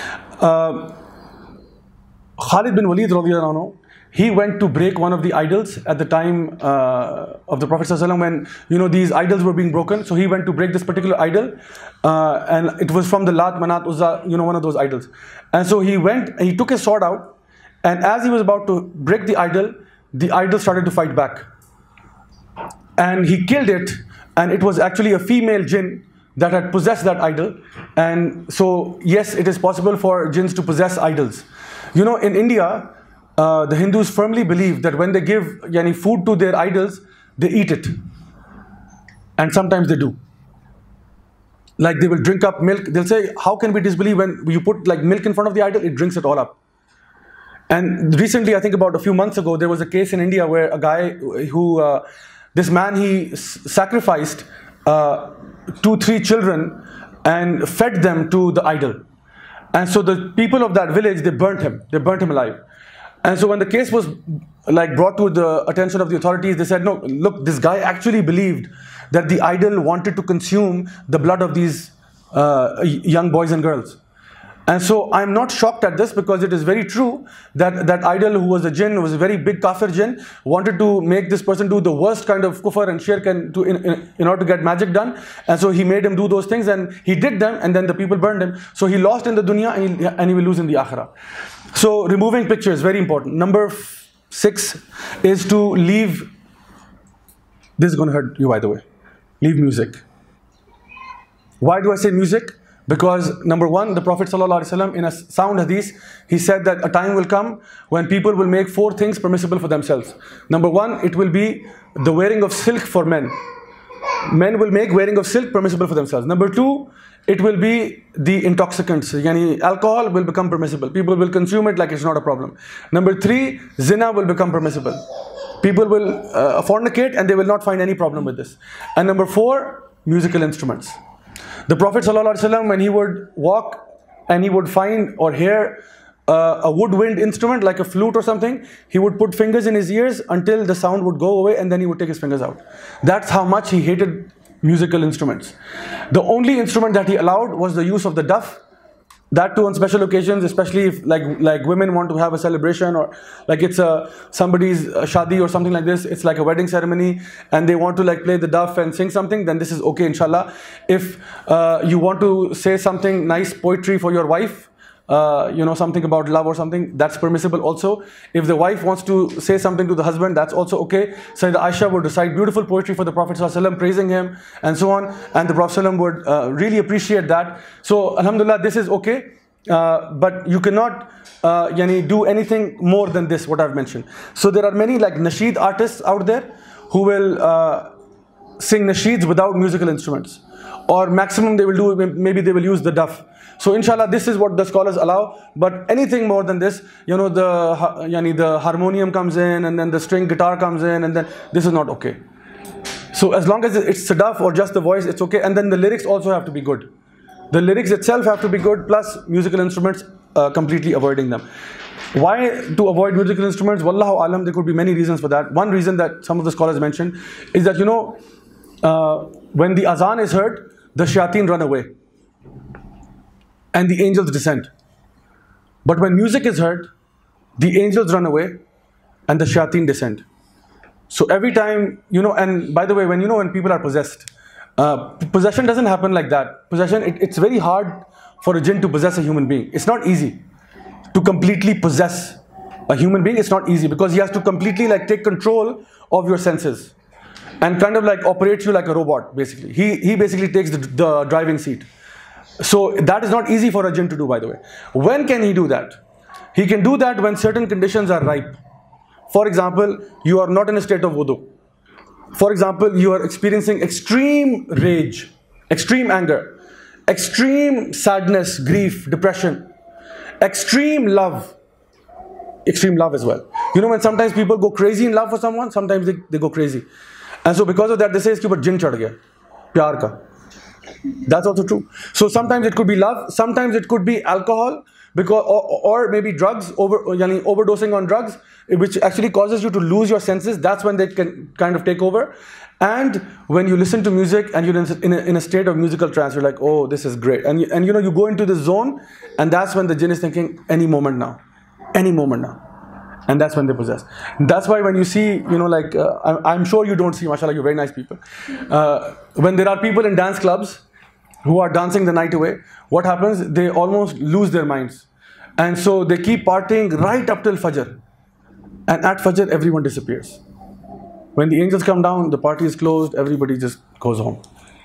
Khalid bin Walid radiallahu anhu, he went to break one of the idols at the time of the Prophet ﷺ, when these idols were being broken. So he went to break this particular idol, and it was from the Lat, Manat, Uzza, one of those idols. And so he went and he took his sword out, and as he was about to break the idol started to fight back. And he killed it, and it was actually a female jinn that had possessed that idol. And so yes, it is possible for jinns to possess idols. In India, the Hindus firmly believe that when they give food to their idols, they eat it. And sometimes they do. Like they will drink up milk. They'll say, how can we disbelieve when you put like milk in front of the idol, it drinks it all up. And recently, I think about a few months ago, there was a case in India where a guy who, this man, he sacrificed 2-3 children and fed them to the idol. And so the people of that village, they burnt him alive. And so when the case was like brought to the attention of the authorities, they said, no, look, this guy actually believed that the idol wanted to consume the blood of these young boys and girls. And so I'm not shocked at this, because it is very true that that idol, who was a jinn, was a very big kafir jinn, wanted to make this person do the worst kind of kufr and shirk and in order to get magic done. And so he made him do those things, and he did them, and then the people burned him. So he lost in the dunya, and he will lose in the akhirah. So removing pictures, very important. Number 6 is to leave. This is going to hurt you, by the way. Leave music. Why do I say music? Because number 1, the Prophet ﷺ, in a sound hadith, he said that a time will come when people will make 4 things permissible for themselves. Number 1, it will be the wearing of silk for men. Men will make wearing of silk permissible for themselves. Number 2, it will be the intoxicants. Yani alcohol will become permissible. People will consume it like it's not a problem. Number 3, zina will become permissible. People will fornicate, and they will not find any problem with this. And number 4, musical instruments. The Prophet ﷺ, when he would walk and he would find or hear a woodwind instrument like a flute or something, he would put fingers in his ears until the sound would go away, and then he would take his fingers out. That's how much he hated musical instruments. The only instrument that he allowed was the use of the duff. That too on special occasions, especially if like women want to have a celebration, or like it's somebody's shadi or something like this, it's like a wedding ceremony, and they want to like play the duff and sing something, then this is okay, inshallah. If you want to say something nice poetry for your wife, something about love or something, that's permissible also. If the wife wants to say something to the husband, that's also okay. Sayyidah Aisha would recite beautiful poetry for the Prophet ﷺ, praising him and so on, and the Prophet ﷺ would really appreciate that. So alhamdulillah, this is okay, but you cannot do anything more than this, what I've mentioned. So there are many like nasheed artists out there who will sing nasheeds without musical instruments, or maximum they will do, maybe they will use the duff. So inshallah, this is what the scholars allow. But anything more than this, the harmonium comes in, and then the string guitar comes in, and then this is not okay. So as long as it's sadaf or just the voice, it's okay. And then the lyrics also have to be good. The lyrics itself have to be good, plus musical instruments, completely avoiding them. Why to avoid musical instruments? Wallahu alam, there could be many reasons for that. One reason that some of the scholars mentioned is that, when the azan is heard, the shayateen run away and the angels descend. But when music is heard, the angels run away and the shayateen descend. So every time, and by the way, when people are possessed, possession doesn't happen like that. Possession, it's very hard for a jinn to possess a human being. It's not easy to completely possess a human being. It's not easy, because he has to completely take control of your senses and kind of operates you like a robot, basically. He basically takes the driving seat. So that is not easy for a jinn to do, by the way. When can he do that? He can do that when certain conditions are ripe. For example, you are not in a state of wudu. For example, you are experiencing extreme rage, extreme anger, extreme sadness, grief, depression, extreme love as well. When sometimes people go crazy in love for someone, sometimes they go crazy. And so because of that, they say, iske upar jinn chad gaya, pyar ka. That's also true. So sometimes it could be love, sometimes it could be alcohol, because or maybe drugs, overdosing on drugs, which actually causes you to lose your senses. That's when they can kind of take over. And when you listen to music and you're in a state of musical trance, you're like, oh, this is great. And you go into this zone, and that's when the jinn is thinking, any moment now. And that's when they possess. That's why when you see, I'm sure you don't see, mashallah, you're very nice people. When there are people in dance clubs who are dancing the night away, what happens? They almost lose their minds. And so they keep partying right up till Fajr. And at Fajr, everyone disappears. When the angels come down, the party is closed, everybody just goes home.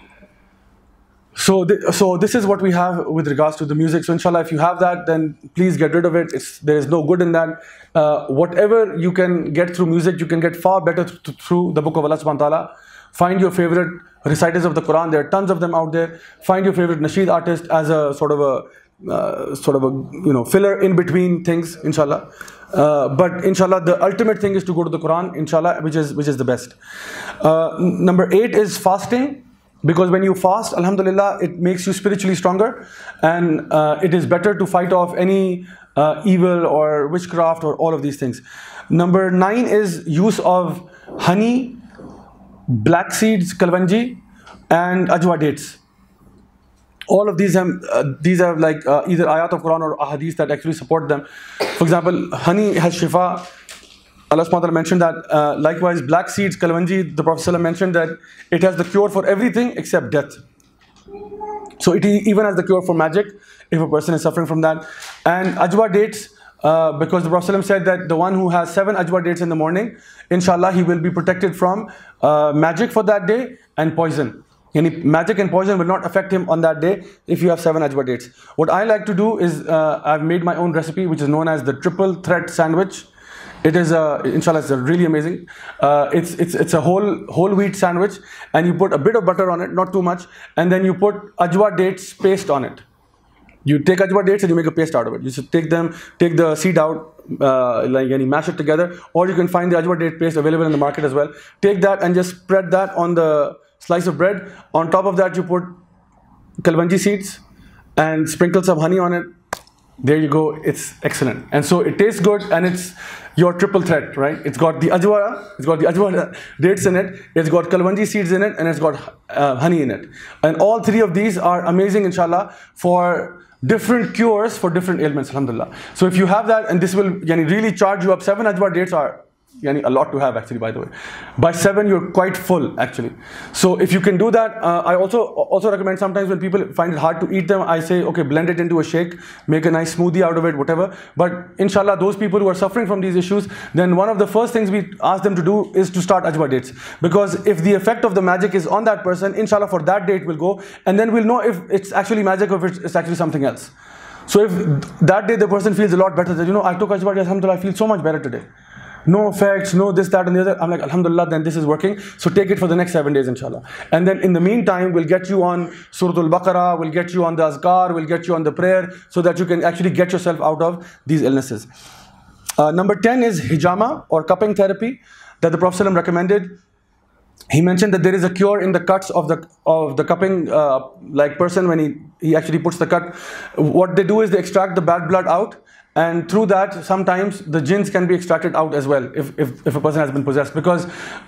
So this is what we have with regards to the music. So inshallah, if you have that, then please get rid of it. There is no good in that. Whatever you can get through music, you can get far better through the book of Allah subhanahu wa ta'ala. Find your favorite reciters of the Quran. There are tons of them out there. Find your favorite nasheed artist as a sort of a sort of a filler in between things, inshallah. But inshallah, the ultimate thing is to go to the Quran, inshallah, which is the best. Number 8 is fasting, because when you fast, alhamdulillah, it makes you spiritually stronger, and it is better to fight off any evil or witchcraft or all of these things. Number 9 is use of honey, black seeds, kalwanji, and ajwa dates. All of these have like either ayat of Quran or ahadith that actually support them. For example, honey has shifa. Allah subhanahu wa ta'ala mentioned that. Likewise, black seeds, kalwanji, the Prophet mentioned that it has the cure for everything except death. So it even has the cure for magic if a person is suffering from that. And ajwa dates, because the Prophet said that the one who has 7 ajwa dates in the morning, inshallah, he will be protected from magic for that day and poison. Magic and poison will not affect him on that day if you have 7 ajwa dates. What I like to do is, I've made my own recipe, which is known as the triple thread sandwich. It is inshallah, it's really amazing. It's a whole wheat sandwich, and you put a bit of butter on it, not too much, and then you put ajwa dates paste on it. You take ajwa dates and you make a paste out of it. You should take the seed out, mash it together, or you can find the ajwa date paste available in the market as well. Take that and just spread that on the slice of bread. On top of that, you put kalwanji seeds and sprinkle some honey on it. There you go. It's excellent, and so it tastes good, and it's your triple threat, right? It's got the ajwa dates in it, it's got kalwanji seeds in it, and it's got honey in it. And all 3 of these are amazing, inshallah, for different cures for different ailments, alhamdulillah. So if you have that, and this will really charge you up. 7 ajwa dates are a lot to have, actually, by the way. By 7, you're quite full, actually. So if you can do that, I also recommend sometimes when people find it hard to eat them, I say, okay, blend it into a shake, make a nice smoothie out of it, whatever. But inshallah, those people who are suffering from these issues, then one of the first things we ask them to do is to start ajwa dates. Because if the effect of the magic is on that person, inshallah, for that day it will go, and then we'll know if it's actually magic or if it's actually something else. So if that day the person feels a lot better, that I took ajwa dates, alhamdulillah, I feel so much better today. No effects, no this, that, and the other. I'm like, alhamdulillah, then this is working. So take it for the next 7 days, inshallah. And then in the meantime, we'll get you on Surah al-Baqarah, we'll get you on the azkar, we'll get you on the prayer, so that you can actually get yourself out of these illnesses. Number 10 is hijama, or cupping therapy, that the Prophet recommended. He mentioned that there is a cure in the cuts of the cupping person when he actually puts the cut. What they do is they extract the bad blood out, and through that sometimes the jinns can be extracted out as well if a person has been possessed, because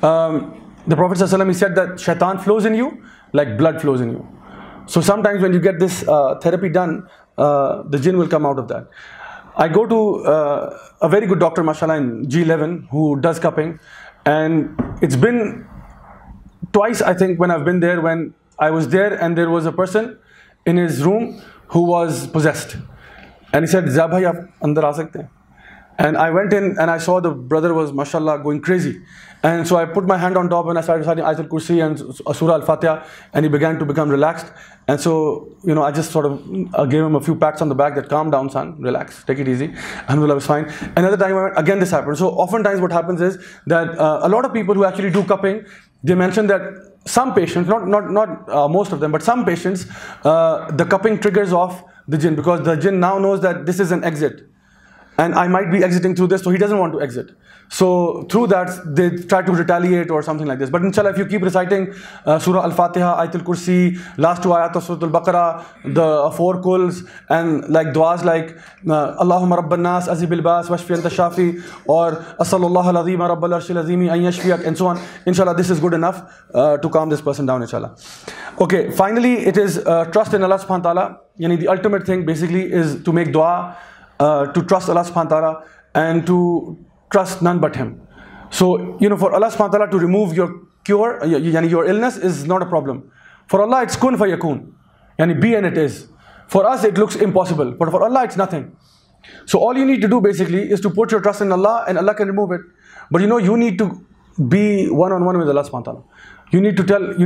the Prophet ﷺ, he said that shaitan flows in you like blood flows in you. So sometimes when you get this therapy done, the jinn will come out of that. I go to a very good doctor, mashallah, in G11, who does cupping, and it's been twice, I think, when I've been there, when I was there and there was a person in his room who was possessed. And he said, "Za bhai, aap andar aa sakte hain?" And I went in and I saw the brother was, mashallah, going crazy. And so I put my hand on top and I started reciting Ayatul Kursi and Surah Al-Fatiha, and he began to become relaxed. And so, I just sort of gave him a few pats on the back that, calm down, son, relax, take it easy. Alhamdulillah, was fine. Another time I went, again this happened. So oftentimes what happens is that a lot of people who actually do cupping, they mention that some patients, not most of them, but some patients, the cupping triggers off the jinn, because the jinn now knows that this is an exit, and I might be exiting through this, so he doesn't want to exit. So through that, they try to retaliate or something like this. But inshallah, if you keep reciting Surah Al-Fatiha, Ayatul Kursi, last 2 ayat of Surah Al-Baqarah, the 4 kuls, and like du'as like Allahumma Rabban Nas, Azibil Bas, Washfi Anta Shafi, or Asallallahu Al-Azim, Rabbal Arshil Azimi, An Yashfiyak, and so on. Inshallah, this is good enough to calm this person down, inshallah. Okay, finally, it is trust in Allah subhanahu wa ta'ala. The ultimate thing basically is to make dua, to trust Allah subhanahu wa ta'ala, and to trust none but Him. So, for Allah subhanahu wa ta'ala to remove your cure, your illness is not a problem. For Allah, it's kun fayakun. Be and it is. For us, it looks impossible. But for Allah, it's nothing. So all you need to do basically is to put your trust in Allah, and Allah can remove it. But you need to be one-on-one with Allah subhanahu wa ta'ala. You need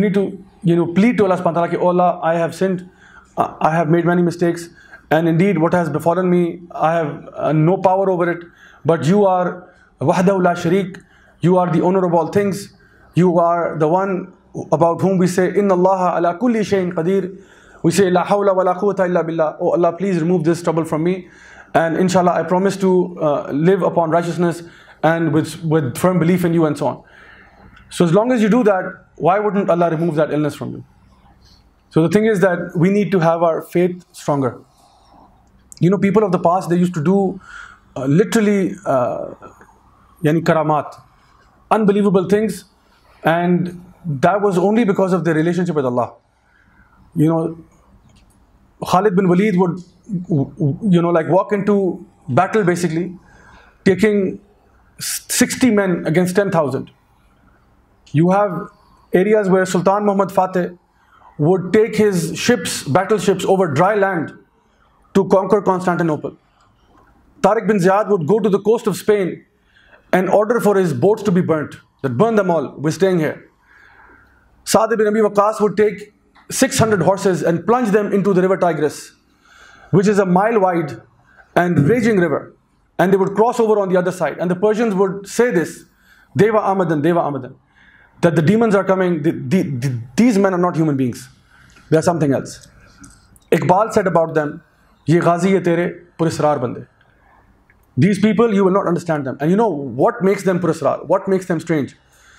to plead to Allah subhanahu wa ta'ala, oh Allah, I have sinned, I have made many mistakes, and indeed what has befallen me, I have no power over it. But you are wahdahu la sharik, you are the owner of all things, you are the one about whom we say, Inna Allah ala kulli shayin qadir, We say, La hawla wa la quwwata illa billah. Oh Allah, please remove this trouble from me. And inshallah, I promise to live upon righteousness and with firm belief in you and so on. So as long as you do that, why wouldn't Allah remove that illness from you? So the thing is that we need to have our faith stronger. You know, people of the past, they used to do literally yani karamat, unbelievable things, and that was only because of their relationship with Allah. You know, Khalid bin Walid would, you know, like walk into battle basically, taking 60 men against 10,000. You have areas where Sultan Muhammad Fateh would take his ships, battleships over dry land to conquer Constantinople. Tariq bin Ziyad would go to the coast of Spain and order for his boats to be burnt. That burn them all, we're staying here. Sa'd ibn Abi Waqqas would take 600 horses and plunge them into the river Tigris, which is a mile wide and raging river. And they would cross over on the other side. And the Persians would say this, Deva Amadan, Deva Amadan, that the demons are coming, these men are not human beings. They are something else. Iqbal said about them, Ye ghazi ye tere purisrar bande. These people, you will not understand them. And you know what makes them purisrar, what makes them strange?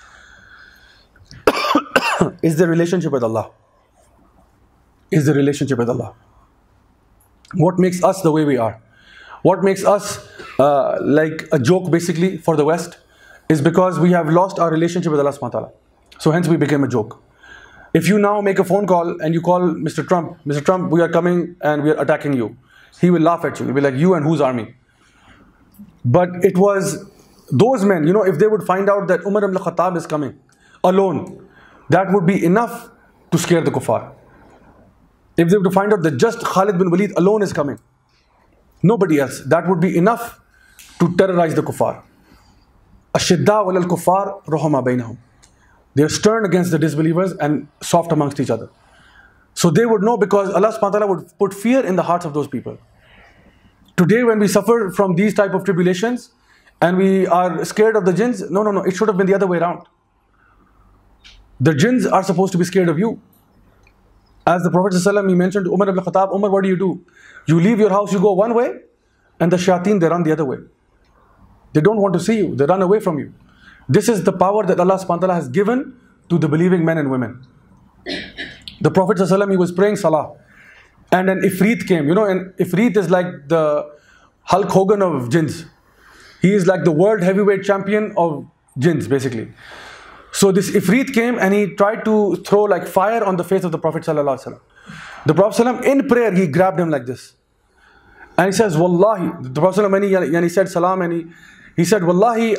Is their relationship with Allah. Is the relationship with Allah. What makes us the way we are? What makes us like a joke basically for the West is because we have lost our relationship with Allah subhanahu wa ta'ala. So hence we became a joke. If you now make a phone call and you call Mr. Trump, we are coming and we are attacking you. He will laugh at you. He'll be like, you and whose army? But it was those men, you know, if they would find out that Umar ibn al-Khattab is coming alone, that would be enough to scare the kuffar. If they were to find out that just Khalid bin Walid alone is coming, nobody else, that would be enough to terrorize the kuffar. Ashidda wal kuffar ruhama bainahum. They are stern against the disbelievers and soft amongst each other. So they would know, because Allah subhanahu wa ta'ala would put fear in the hearts of those people. Today when we suffer from these type of tribulations and we are scared of the jinns, no, it should have been the other way around. The jinns are supposed to be scared of you. As the Prophet ﷺ, he mentioned to Umar ibn Khattab, Umar, what do? You leave your house, you go one way, and the shayateen, they run the other way. They don't want to see you, they run away from you. This is the power that Allah subhanahu wa ta'ala has given to the believing men and women. The Prophet ﷺ, he was praying salah, and an ifrit came. You know, an ifrit is like the Hulk Hogan of jinns. He is like the world heavyweight champion of jinns basically. So this ifrit came and he tried to throw like fire on the face of the Prophet ﷺ. The Prophet ﷺ, in prayer, he grabbed him like this. And he says, Wallahi, the Prophet ﷺ, when he said salam, and he said, Wallahi,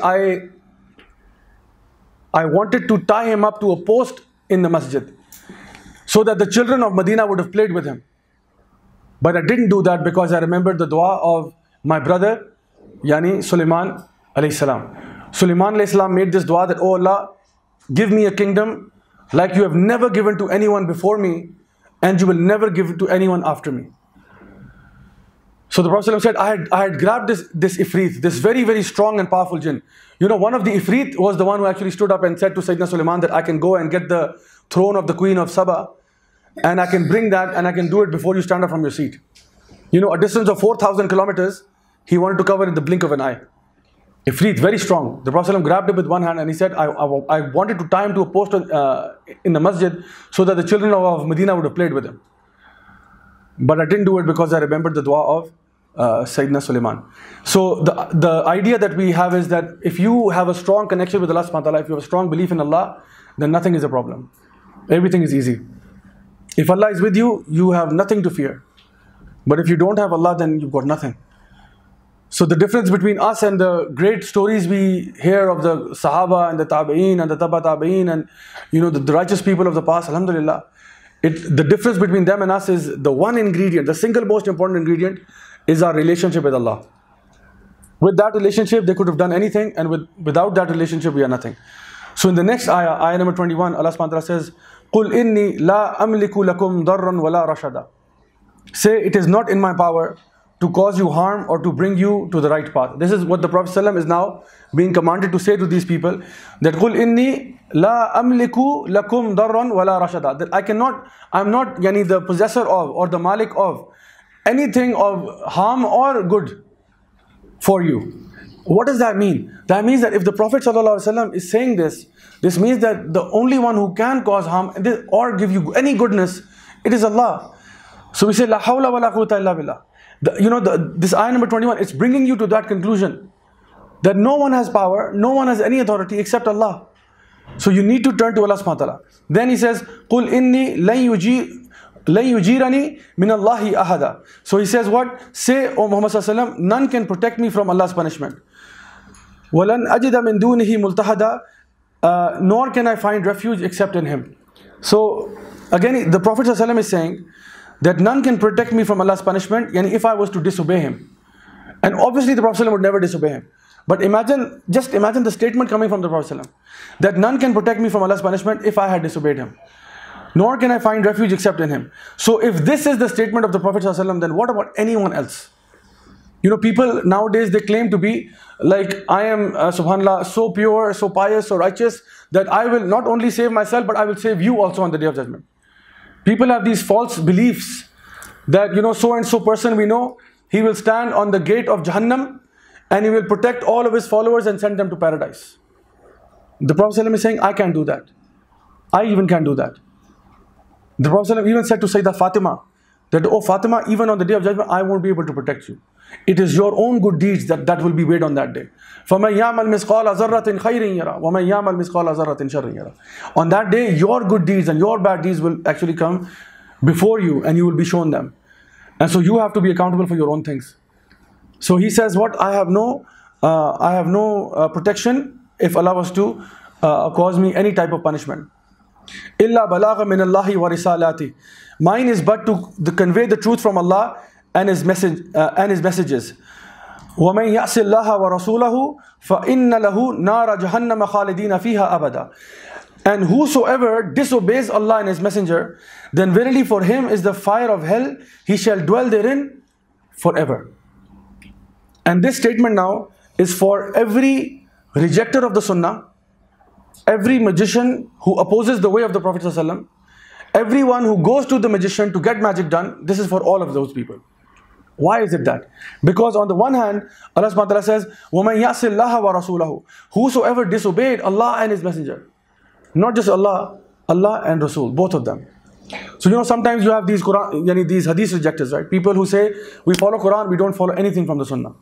I wanted to tie him up to a post in the masjid so that the children of Medina would have played with him. But I didn't do that because I remembered the dua of my brother, Yani Sulaiman alayhi salam. Sulaiman alayhi salam made this dua that, oh Allah, give me a kingdom like you have never given to anyone before me, and you will never give it to anyone after me. So the Prophet ﷺ said, I had grabbed this ifrit, this very, very strong and powerful jinn. You know, one of the ifrit was the one who actually stood up and said to Sayyidina Sulaiman that I can go and get the throne of the Queen of Saba, and I can bring that and I can do it before you stand up from your seat. You know, a distance of 4,000 kilometers, he wanted to cover in the blink of an eye. Ifrit, very strong. The Prophet ﷺ grabbed him with one hand and he said, I wanted to tie him to a post in the masjid so that the children of Medina would have played with him. But I didn't do it because I remembered the dua of Sayyidina Sulaiman. So the idea that we have is that if you have a strong connection with Allah subhanahu wa ta'ala, if you have a strong belief in Allah, then nothing is a problem. Everything is easy. If Allah is with you, you have nothing to fear. But if you don't have Allah, then you've got nothing. So the difference between us and the great stories we hear of the Sahaba and the Tabi'een and the Taba Tabi'een and, you know, the righteous people of the past, alhamdulillah, the difference between them and us is the one ingredient, the single most important ingredient is our relationship with Allah. With that relationship, they could have done anything, and without that relationship, we are nothing. So in the next ayah number 21, Allah subhanahu wa ta'ala says, قُلْ إِنِّي لَا أَمْلِكُ لَكُمْ ضَرًّا وَلَا رَشَدًا. Say, it is not in my power to cause you harm or to bring you to the right path. This is what the Prophet ﷺ is now being commanded to say to these people, that قُلْ إِنِّي لَا أَمْلِكُ لَكُمْ ضَرًّا وَلَا رَشَدًا, that I'm not yani, the possessor of or the malik of anything of harm or good for you. What does that mean? That means that if the Prophet ﷺ is saying this, this means that the only one who can cause harm or give you any goodness, it is Allah. So we say, La hawla wa la quwwata illa billah. This ayah number 21, it's bringing you to that conclusion, that no one has power, no one has any authority except Allah. So you need to turn to Allah subhanahu wa ta'ala. Then he says, قُلْ إِنِّي لَن يُجِيرَنِي مِنَ اللَّهِ أَحَدًا. So he says what? Say, O Muhammad sallallahu alaihi wasallam, none can protect me from Allah's punishment. وَلَنْ أَجِدَ مِن دُونِهِ مُلْتَحَدًا. Nor can I find refuge except in him. So again, the Prophet sallallahu alaihi wasallam is saying that none can protect me from Allah's punishment, and if I was to disobey him. And obviously the Prophet ﷺ would never disobey him. But just imagine the statement coming from the Prophet ﷺ, that none can protect me from Allah's punishment if I had disobeyed him. Nor can I find refuge except in him. So if this is the statement of the Prophet ﷺ, then what about anyone else? People nowadays, they claim to be like, I am, subhanAllah, so pure, so pious, so righteous, that I will not only save myself, but I will save you also on the Day of Judgment. People have these false beliefs that, so and so person we know, he will stand on the gate of Jahannam and he will protect all of his followers and send them to paradise. The Prophet ﷺ is saying, I can't do that. I even can't do that. The Prophet ﷺ even said to Sayyidah Fatima, that, oh Fatima, even on the Day of Judgment, I won't be able to protect you. It is your own good deeds that will be weighed on that day. فَمَنْ يَعْمَلْ مِثْقَالَ ذَرَّةٍ خَيْرٍ يَرَى وَمَنْ يَعْمَلْ مِثْقَالَ ذَرَّةٍ شَرٍّ يَرَى. On that day, your good deeds and your bad deeds will actually come before you, and you will be shown them. And so you have to be accountable for your own things. So he says, what? I have no protection if Allah was to cause me any type of punishment. إِلَّا بَلَاغًا مِنَ اللَّهِ وَرِسَالَاتِهِ. Mine is but to convey the truth from Allah and His messages. وَمَنْ يَعْصِ اللَّهَ وَرَسُولَهُ فَإِنَّ لَهُ نَارَ جَهَنَّمَ خَالِدِينَ فِيهَا أَبَدًا. And whosoever disobeys Allah and His Messenger, then verily for him is the fire of hell, he shall dwell therein forever. And this statement now is for every rejecter of the Sunnah, every magician who opposes the way of the Prophet ﷺ, everyone who goes to the magician to get magic done. This is for all of those people. Why is it that? Because on the one hand, Allah subhanahu wa ta'ala says, وَمَنْ يَعْصِ اللَّهَ وَرَسُولَهُ. Whosoever disobeyed Allah and His Messenger. Not just Allah, Allah and Rasul, both of them. So sometimes you have these Quran, these hadith rejectors, right? People who say, we follow Quran, we don't follow anything from the Sunnah.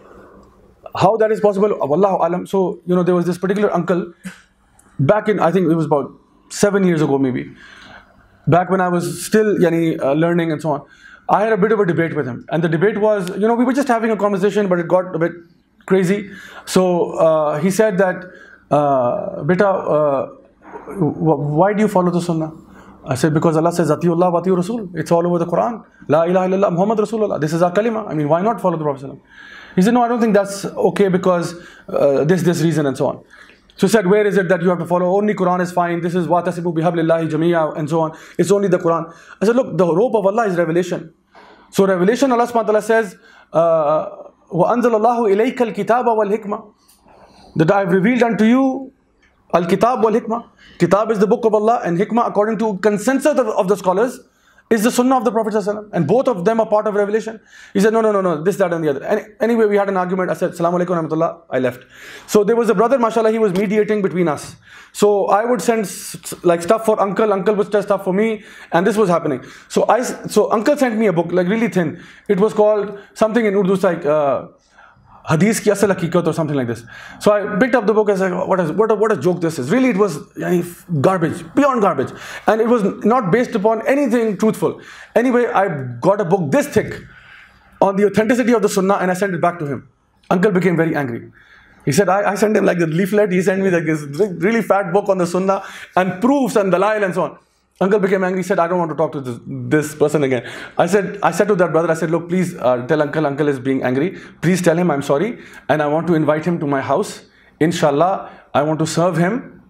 How that is possible? Wallahu alam. So, there was this particular uncle, back in, I think it was about 7 years ago maybe, back when I was still learning and so on, I had a bit of a debate with him. And the debate was, we were just having a conversation, but it got a bit crazy. So he said that, Beta, why do you follow the Sunnah? I said, because Allah says, Atiullah wa Atiur Rasul. It's all over the Quran. La ilaha illallah Muhammad Rasulullah. This is our kalima. I mean, why not follow the Prophet? He said, no, I don't think that's okay because this reason and so on. So he said, where is it that you have to follow? Only Quran is fine. This is وَاتَصِبُوا بِحَبْلِ اللَّهِ جَمِيعًا and so on. It's only the Quran. I said, look, the rope of Allah is revelation. So revelation, Allah subhanahu wa ta'ala says, وَأَنزَلَ اللَّهُ إِلَيْكَ الْكِتَابَ وَالْحِكْمَةِ. That I have revealed unto you Al-Kitab wal-Hikmah. Kitab is the book of Allah, and Hikmah, according to consensus of the scholars, is the Sunnah of the Prophet ﷺ. And both of them are part of revelation. He said, no, this, that and the other. Anyway, we had an argument. I said, Assalamu alaikum wa rahmatullah. I left. So there was a brother, mashallah, he was mediating between us. So I would send stuff for uncle would send stuff for me, and this was happening. So uncle sent me a book, really thin. It was called something in Urdu, like Hadith ki asal haqiqat or something like this. So I picked up the book and said, what a joke this is. Really, it was garbage, beyond garbage. And it was not based upon anything truthful. Anyway, I got a book this thick on the authenticity of the Sunnah, and I sent it back to him. Uncle became very angry. He said, I sent him like the leaflet. He sent me like this really fat book on the Sunnah and proofs and dalail and so on. Uncle became angry. He said, I don't want to talk to this person again. I said to that brother, I said, look, please tell uncle is being angry. Please tell him I'm sorry, and I want to invite him to my house. Inshallah, I want to serve him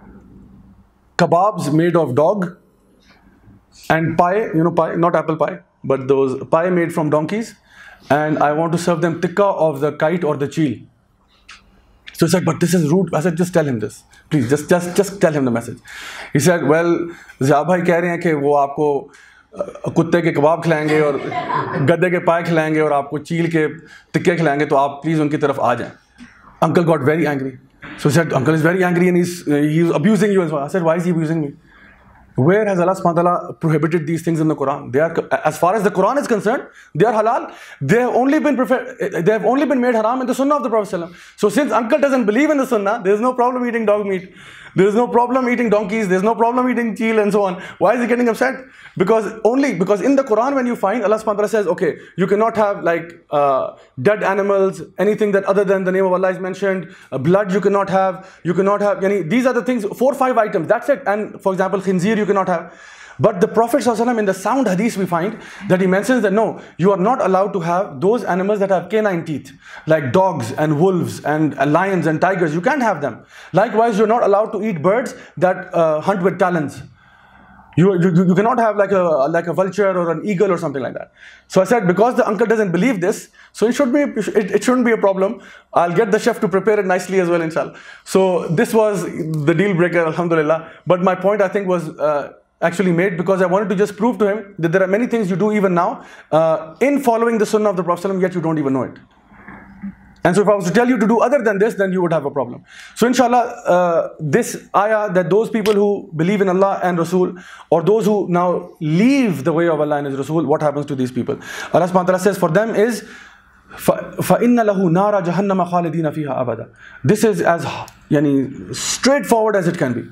kebabs made of dog and pie, pie, not apple pie, but those pie made from donkeys, and I want to serve them tikka of the kite or the cheel. So he said, but this is rude. I said, just tell him this. Please, just tell him the message. He said, well, Ziya bhai keh rahe hain ki wo aapko कुत्ते के कबाब खिलाएंगे और गद्दे के पाए खिलाएंगे और आपको चील के टिक्के खिलाएंगे, तो आप प्लीज़ उनकी तरफ आ जाएं. Uncle got very angry. So he said, uncle is very angry and he's abusing you. And so I said, why is he abusing me? Where has Allah subhanahu wa ta'ala prohibited these things in the Quran? They are, as far as the Quran is concerned, they are halal. They have only been made haram in the Sunnah of the Prophet ﷺ. So since uncle doesn't believe in the Sunnah, there is no problem eating dog meat. There is no problem eating donkeys. There is no problem eating cheel and so on. Why is he getting upset? Because in the Quran, when you find, Allah subhanahu wa ta'ala says, okay, you cannot have like dead animals, anything that other than the name of Allah is mentioned, blood you cannot have, these are the things, 4 or 5 items, that's it. And for example, khinzir you cannot have. But the Prophet ﷺ, in the sound hadith, we find that he mentions that no, you are not allowed to have those animals that have canine teeth, like dogs and wolves and lions and tigers. You can't have them. Likewise, you're not allowed to eat birds that hunt with talons. You cannot have like a vulture or an eagle or something like that. So I said, because the uncle doesn't believe this, so it shouldn't be a problem. I'll get the chef to prepare it nicely as well, inshallah. So this was the deal breaker, alhamdulillah. But my point, I think, was actually made because I wanted to just prove to him that there are many things you do even now in following the Sunnah of the Prophet ﷺ, yet you don't even know it. And so if I was to tell you to do other than this, then you would have a problem. So inshallah, this ayah, that those people who believe in Allah and Rasul, or those who now leave the way of Allah and His Rasul, what happens to these people? Allah subhanahu wa ta'ala says for them is, فَإِنَّ لَهُ نَارَ جَهَنَّمَ خَالِدِينَ فِيهَا أَبَدًا. This is as straightforward as it can be.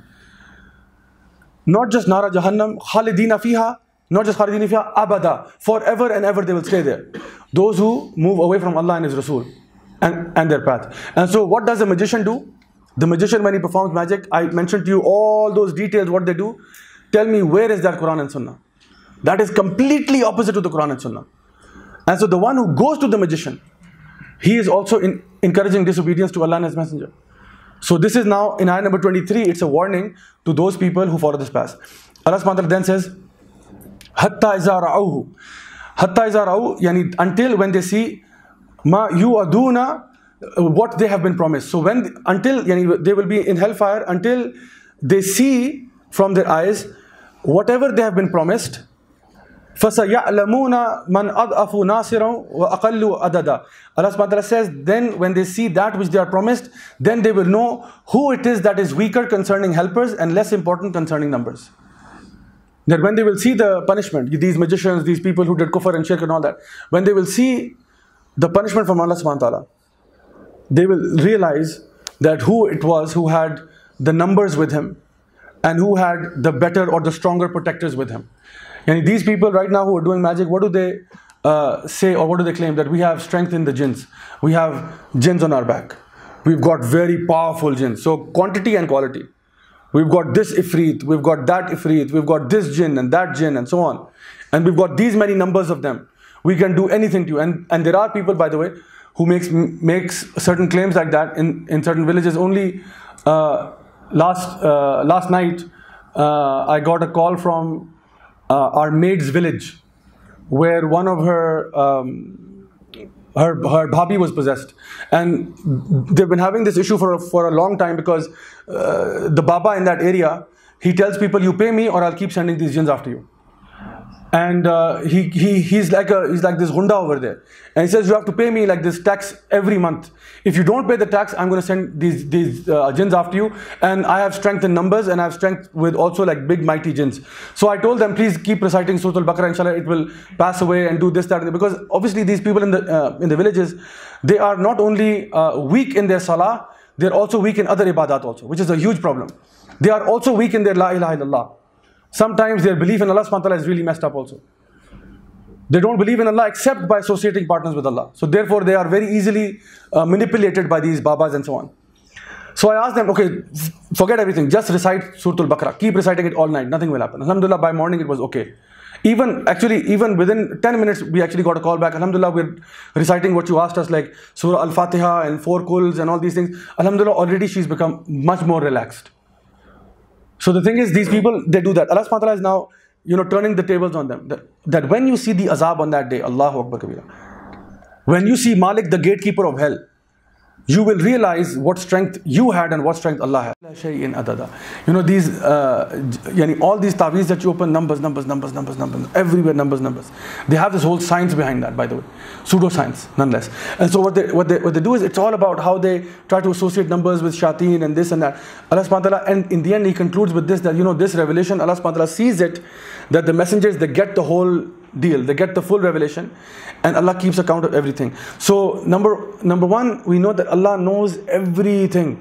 Not just Nara Jahannam, Khalidina fiha, not just Khalidina fiha, Abada, forever and ever they will stay there. Those who move away from Allah and His Rasul and their path. And so what does a magician do? The magician, when he performs magic, I mentioned to you all those details, what they do. Tell me, where is that Quran and Sunnah? That is completely opposite to the Quran and Sunnah. And so the one who goes to the magician, he is also encouraging disobedience to Allah and His Messenger. So this is now in ayah number 23, it's a warning to those people who follow this path. Allah subhanahu wa ta'ala then says, Hatta iza ra'uhu. Hatta iza ra'uhu, yani until when they see ma yu'aduna, what they have been promised. So until they will be in hellfire until they see from their eyes whatever they have been promised. فَسَيَعْلَمُونَ مَنْ أَضْعَفُ نَاصِرًا وَأَقَلُّ أَدَدًا. Allah subhanahu wa ta'ala says, then when they see that which they are promised, then they will know who it is that is weaker concerning helpers and less important concerning numbers. That when they will see the punishment, these magicians, these people who did kufr and shirk and all that, when they will see the punishment from Allah subhanahu wa ta'ala, they will realize that who it was who had the numbers with him and who had the better or the stronger protectors with him. And these people right now who are doing magic, what do they say or what do they claim? That we have strength in the jinns. We have jinns on our back. We've got very powerful jinns. So quantity and quality. We've got this ifrit, we've got that ifrit, we've got this jinn and that jinn and so on. And we've got these many numbers of them. We can do anything to you. And there are people, by the way, who makes certain claims like that in certain villages. Only last night, I got a call from our maid's village, where one of her bhabi was possessed, and they've been having this issue for a long time because the baba in that area, he tells people, you pay me or I'll keep sending these jinns after you. And he's like this gunda over there, and he says, you have to pay me like this tax every month. If you don't pay the tax, I'm going to send these jinns after you. And I have strength in numbers, and I have strength with also like big mighty jinns. So I told them, please keep reciting Surah Al-Baqarah, inshallah it will pass away, and do this, that, because obviously these people in the villages, they are not only weak in their salah, they're also weak in other ibadat also, which is a huge problem. They are also weak in their la ilaha illallah. Sometimes their belief in Allah subhanahu wa ta'ala is really messed up also. They don't believe in Allah except by associating partners with Allah. So therefore they are very easily manipulated by these babas and so on. So I asked them, okay, forget everything, just recite Surah Al-Baqarah. Keep reciting it all night, nothing will happen. Alhamdulillah, by morning it was okay. Even within 10 minutes, we actually got a call back. Alhamdulillah, we're reciting what you asked us, like Surah Al-Fatiha and 4 Kuls and all these things. Alhamdulillah, already she's become much more relaxed. So the thing is, these people, they do that. Allah subhanahu wa ta'ala is now, turning the tables on them. That when you see the azab on that day, Allahu Akbar Kabira, When you see Malik, the gatekeeper of hell, you will realize what strength you had and what strength Allah had. You know, these, all these taweez that you open, numbers, everywhere numbers. They have this whole science behind that, by the way, pseudoscience, nonetheless. And so what they do is, it's all about how they try to associate numbers with shayateen and this and that. Allah subhanahu wa ta'ala, and in the end He concludes with this, that, you know, this revelation, Allah subhanahu wa ta'ala sees it, that the messengers, they get the whole deal, they get the full revelation, and Allah keeps account of everything. So number one, we know that Allah knows everything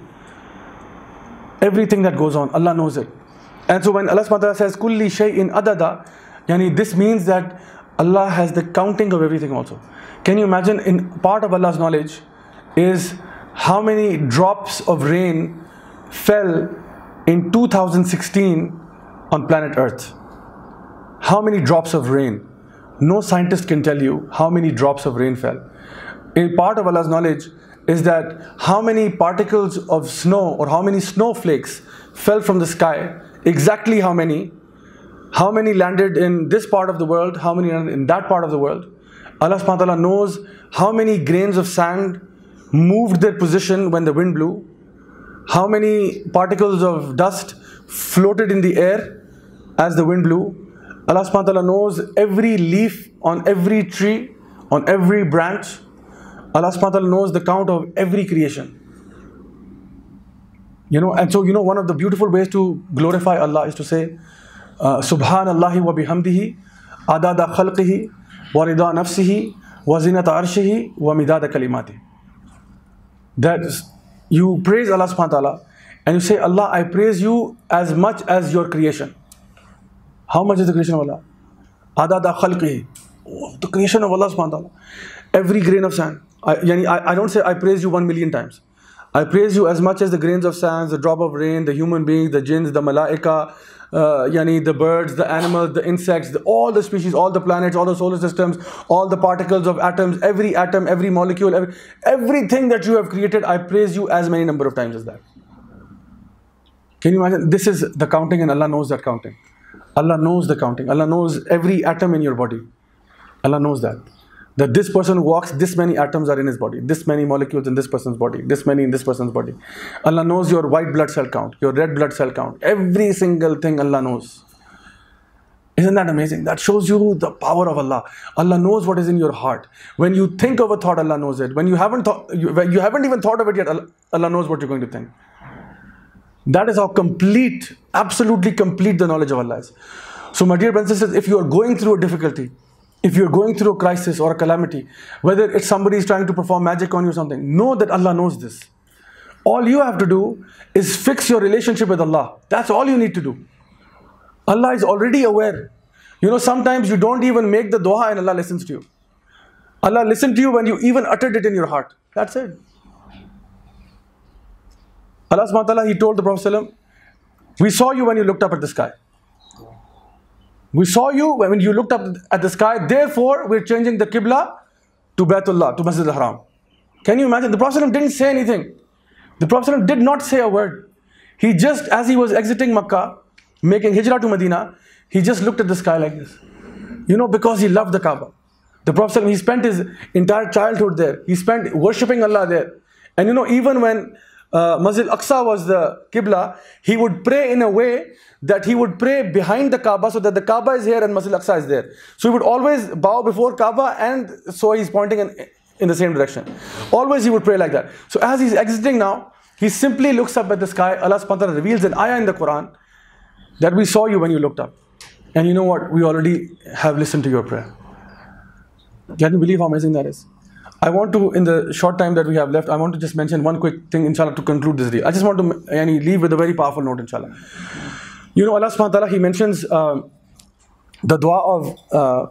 that goes on. Allah knows it. And so when Allah subhanahu wa ta'ala says kulli shay'in adada, yani this means that Allah has the counting of everything also. Can you imagine, in part of Allah's knowledge is how many drops of rain fell in 2016 on planet Earth? How many drops of rain? No scientist can tell you how many drops of rain fell. In part of Allah's knowledge is that how many particles of snow or how many snowflakes fell from the sky, exactly how many landed in this part of the world, how many landed in that part of the world. Allah subhanahu wa ta'ala knows how many grains of sand moved their position when the wind blew, how many particles of dust floated in the air as the wind blew. Allah subhanahu wa ta'ala knows every leaf on every tree, on every branch. Allah subhanahu wa ta'ala knows the count of every creation. You know, and so, you know, one of the beautiful ways to glorify Allah is to say, Subhanallahi wa bihamdihi, adada khalqihi, wa rida nafsihi, wa zinata arshihi, wa midada kalimati. That you praise Allah subhanahu wa ta'ala, and you say, Allah, I praise you as much as your creation. How much is the creation of Allah? Adada khalqihi, the creation of Allah subhanahu wa ta'ala. Every grain of sand. I don't say I praise you 1,000,000 times. I praise you as much as the grains of sand, the drop of rain, the human beings, the jinns, the malaika, the birds, the animals, the insects, all the species, all the planets, all the solar systems, all the particles of atoms, every atom, every molecule, everything that you have created, I praise you as many number of times as that. Can you imagine? This is the counting, and Allah knows that counting. Allah knows the counting. Allah knows every atom in your body. Allah knows that. That this person who walks, this many atoms are in his body, this many molecules in this person's body, this many in this person's body. Allah knows your white blood cell count, your red blood cell count, every single thing Allah knows. Isn't that amazing? That shows you the power of Allah. Allah knows what is in your heart. When you think of a thought, Allah knows it. When you haven't even thought of it yet, Allah knows what you're going to think. That is how complete, absolutely complete the knowledge of Allah is. So my dear brothers and sisters, if you are going through a difficulty, if you're going through a crisis or a calamity, whether it's somebody is trying to perform magic on you or something, know that Allah knows this. All you have to do is fix your relationship with Allah. That's all you need to do. Allah is already aware. You know, sometimes you don't even make the dua and Allah listens to you. Allah listened to you when you even uttered it in your heart. That's it. Allah subhanahu wa ta'ala, He told the Prophet, we saw you when you looked up at the sky. We saw you when you looked up at the sky, therefore we're changing the Qibla to Baytullah, to Masjid al-Haram. Can you imagine? The Prophet didn't say anything. The Prophet did not say a word. He just, as he was exiting Makkah, making hijrah to Medina, he just looked at the sky like this. You know, because he loved the Kaaba. The Prophet, he spent his entire childhood there. He spent worshipping Allah there. And you know, even when Masjid al-Aqsa was the Qibla, he would pray in a way that he would pray behind the Kaaba, so that the Kaaba is here and Masjid al-Aqsa is there. So he would always bow before Kaaba, and so he's pointing in the same direction. Always he would pray like that. So as he's exiting now, he simply looks up at the sky. Allah subhanahu wa ta'ala reveals an ayah in the Quran that we saw you when you looked up. And you know what? We already have listened to your prayer. Can you believe how amazing that is? I want to, in the short time that we have left, I want to just mention one quick thing, inshallah, to conclude this deal. I just want to leave with a very powerful note, inshallah. You know, Allah subhanahu wa ta'ala, He mentions the dua of